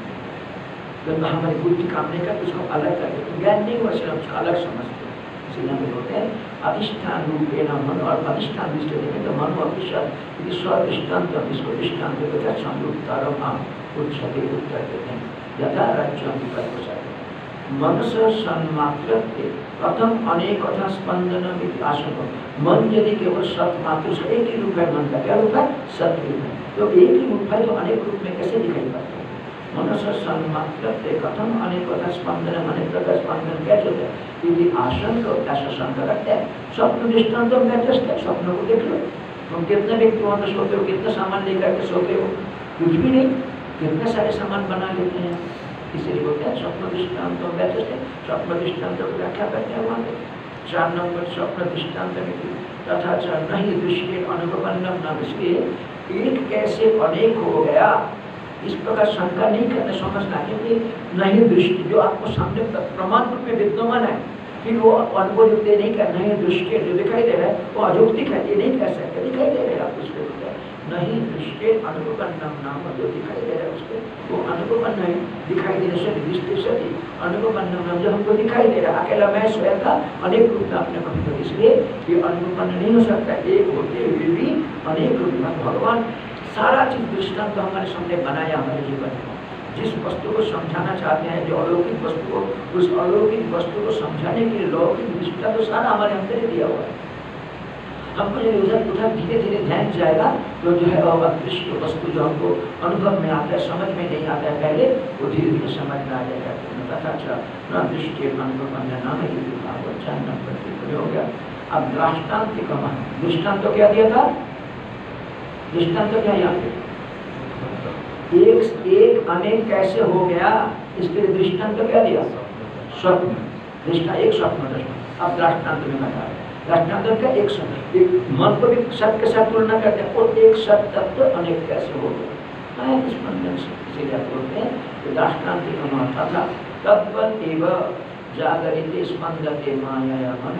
तो हमारी बुद्धि काम नहीं करती, उसको अलग करके तो ज्ञान नहीं हुआ, सिर्फ अलग समझते हैं। इसलिए हम बोलते हैं अधिष्ठान रूप है ना मन, और अधिष्ठान दृष्टि देखें तो मन और ईश्वर दृष्टान्त, इसको दृष्टान्त देते संयुक्तारम उच्चते उत्तर देते हैं यथा राज्य मनुष्य सन्मात्र प्रथम अनेक कथा स्पंदन आशंक। मन यदि केवल सत मात्र से एक ही रूप है, मन का क्या रूप है? सत रूप है। तो एक ही रूप है तो अनेक रूप में कैसे दिखाई पड़ता है? मनुष्य सन्मात्र कथम अनेक कथा स्पंदन, अनेक प्रकार स्पंदन कैसे होता है? क्योंकि आशंक ऐसा शंका करते हैं। स्वप्न दृष्टांत स्वप्न को देख लो, तुम कितने व्यक्ति वहां सोते हो, कितना सामान लेकर के सोते हो? कुछ भी नहीं, कितने सारे सामान बना लेते हैं। इसलिए बोलते हैं स्वप्न दृष्टांत स्वप्न दृष्टांत को व्याख्या करते हैं वहाँ पे 4 नंबर स्वप्न दृष्टांत में तथा नहीं दृष्टि अनुभवन्नम न, इसलिए एक कैसे अनेक हो गया इस प्रकार शंका नहीं करना, समझना। क्योंकि नहीं दृष्टि जो आपको सामने प्रमाण रूप में विद्यमान है, फिर वो अनुभव युक्त नहीं करना है। दृष्टि जो दिखाई दे रहा है वो अजौक्तिक है, ये नहीं कह सकते, दिखाई दे रहा है आप उसको नहीं दृष्टि अनुभवन्नम नाम, जो दिखाई दे रहा है उसको वो अनुभवन्न है। दिखाई देने से दृष्टि से अनुभवन्नम नाम जो हमको दिखाई दे रहा है, अकेला मैं स्वयं का अनेक रूप में अपने को, तो इसलिए ये अनुभवन्न नहीं हो सकता। एक होते हुए भी अनेक रूप में भगवान सारा चीज दृष्टांत तो हमारे सामने बनाया हमारे जीवन में। जिस वस्तु को समझाना चाहते हैं, जो अलौकिक वस्तु को, उस अलौकिक वस्तु को समझाने के लिए लौकिक दृष्टांत तो सारा हमारे अंदर दिया हुआ है। हमको जो उधर उधर धीरे धीरे ध्यान जाएगा तो जो है अदृश्य वस्तु जो हमको अनुभव में आता है, समझ में नहीं आता है पहले, वो धीरे धीरे समझ में आ जाएगा। तथा दृष्टि अनुभव नाम हो गया। अब दृष्टांत के कमा दृष्टांत तो क्या दिया था? दृष्टांत तो क्या यहाँ पे एक अनेक कैसे हो गया, इसके लिए दृष्टांत तो क्या दिया? स्वप्न दृष्टा, एक स्वप्न दृष्टा। अब दृष्टांत में बता रहे दृष्टांत का एक शब्द, एक मन को भी सत्य के साथ तुलना करते हैं, और एक सत्य तत्व अनेक कैसे हो गया स्पंदन से। इसीलिए बोलते हैं कि दृष्टांत का महत्व था तत्व एवं जागरित स्पंदते माया मन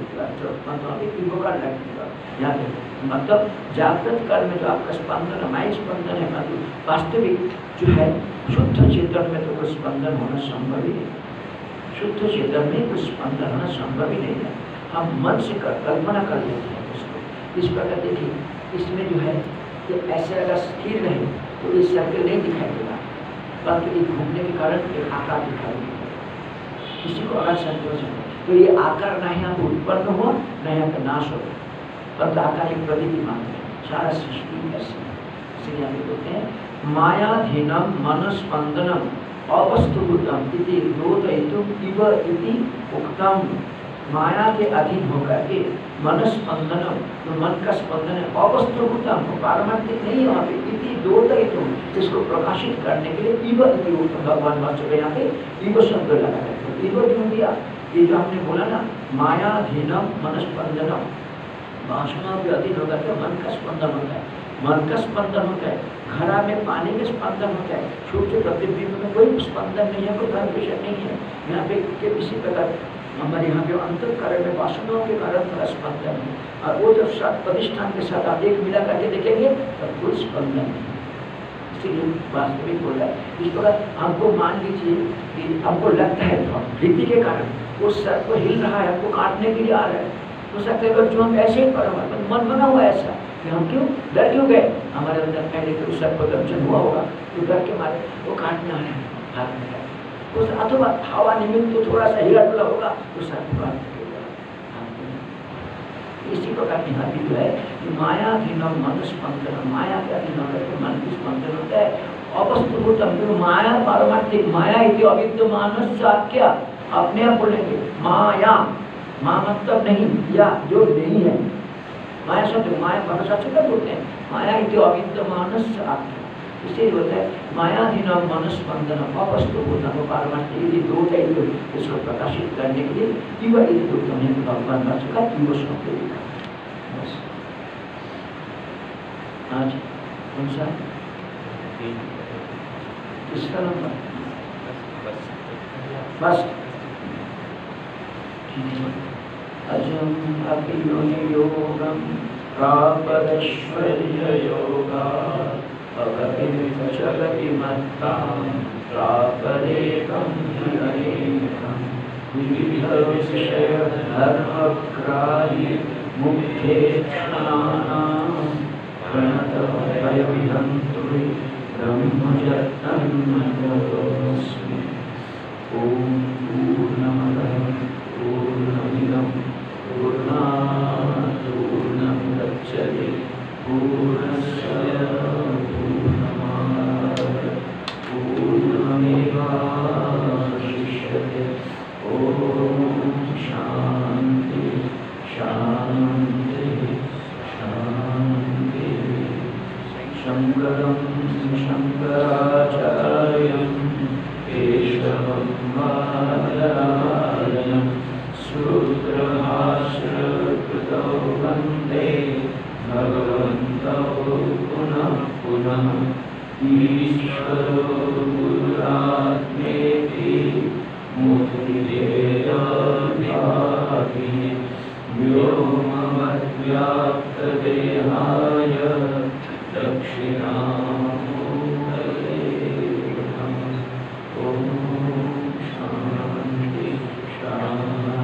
मतलब जागृत काल में जो आपका स्पंदन माइक स्पंदन है, मतलब वास्तविक जो है शुद्ध चेतन में तो कोई स्पंदन होना संभव ही नहीं। शुद्ध चेतन में कोई स्पंदन होना संभव ही नहीं है। हम मन से कल्पना कर लेते हैं उसको। इस प्रकार देखिए, इसमें जो है कि ऐसे अगर स्थिर रहे तो ये सर्कल नहीं दिखाई देगा, परंतु एक घूमने के कारण एक आकार दिखाई देगा। किसी को अगर संतोष है तो ये आकार ना यहाँ पर उत्पन्न हो न यहाँ पर नाश हो, परंतु आकार एक प्रतीति मात्र है। सारा सृष्टि ऐसी, इसलिए हम बोलते हैं मायाधीनम मनस्पंदनम अवस्तुभूतम इति द्योतयितुम इव इति उक्तम। माया के अधीन होकर के मन स्पंदनम, तो मन का स्पंदन है अवस्तुभूतम, पारमार्थिक नहीं है वहाँ पे। इति द्योतयितुम, जिसको प्रकाशित करने के लिए इव इति उक्तम, भगवान वास्तव यहाँ पे इव शब्द लगा है। तो इव क्यों दिया? ये जो हमने बोला ना मायाधीनम मन स्पंदनम, वासना के अधीन होकर के मन का स्पंदन होता है, मन का स्पंदन होता है। घड़ा में पानी में स्पंदन होता है, छोटे प्रतिबिंब में कोई स्पंदन नहीं है, कोई वाइब्रेशन नहीं है। यहाँ पे किसी प्रकार हमारे यहाँ पे अंतःकरण में वासनाओं के कारण थोड़ा स्पंदन है, और वो जब प्रतिष्ठान के साथ आप एक मिला करके देखेंगे तो कोई स्पंदन नहीं। इसीलिए वास्तविक बोल रहा है। इस प्रकार हमको मान लीजिए कि हमको लगता है तो वृत्ति के कारण उस सर को हिल रहा है, हमको काटने के लिए आ रहा है, तो सकते हैं जो हम ऐसे ही मन बना हुआ ऐसा कि हम क्यों डर क्यों गए, हमारे अंदर पहले तो उस सर को दर्शन हुआ होगा तो डर के मारे वो काटने आ रहे हैं, भागने लगे। उस अथवा हवा निमित्त तो थोड़ा सा हिला डुला होगा तो सर इसी प्रकार की यहाँ भी जो है कि माया धीनम मन स्पंदन, माया के अधीन होकर के मन की स्पंदन होता है। अवस्तुभूतम माया पारमार्थिक, माया इति अविद्यमान क्या अपने आप बोलेंगे माया, माँ मतलब नहीं या जो नहीं है, माया शब्द माया भरोसा से बोलते हैं। माया इति अविद्यमान इसलिए होता है मायाधीन मनस्पंदन अपस्तु बोधन पारमार्थिक, ये दो टाइप इसको प्रकाशित करने के लिए युवा ये दो तुम्हें भगवान का चुका युवा शब्द लिखा। बस आज कौन सा किसका नंबर? बस अजम अभियोनि योगम प्रापरश्वर्य योगा चलति मत्तां प्रापरेकं अनेकं विविध विषय धर्मग्राहि मुख्येक्षणानां प्रणतभयविहन्तु ब्रह्मजन्मजोऽस्मि। ॐ पूर्णमदः पूर्णमिदं पूर्णात् पूर्णमुदच्यते पूर्णस्य पूर्णमादाय पूर्णमेवावशिष्यते। ॐ शान्ति शान्ति शान्ति। शङ्करं शङ्कराचार्यं केशवं बादरायणं सूत्रभाष्यकृतौ वन्दे भगवन्तौ पुनः पुनः। ईश्वरो गुरुरात्मेति मूर्तिभेदविभागिने व्योमवद्व्याप्तदेहाय दक्षिणामूर्तये नमः। ॐ शान्ति शान्ति।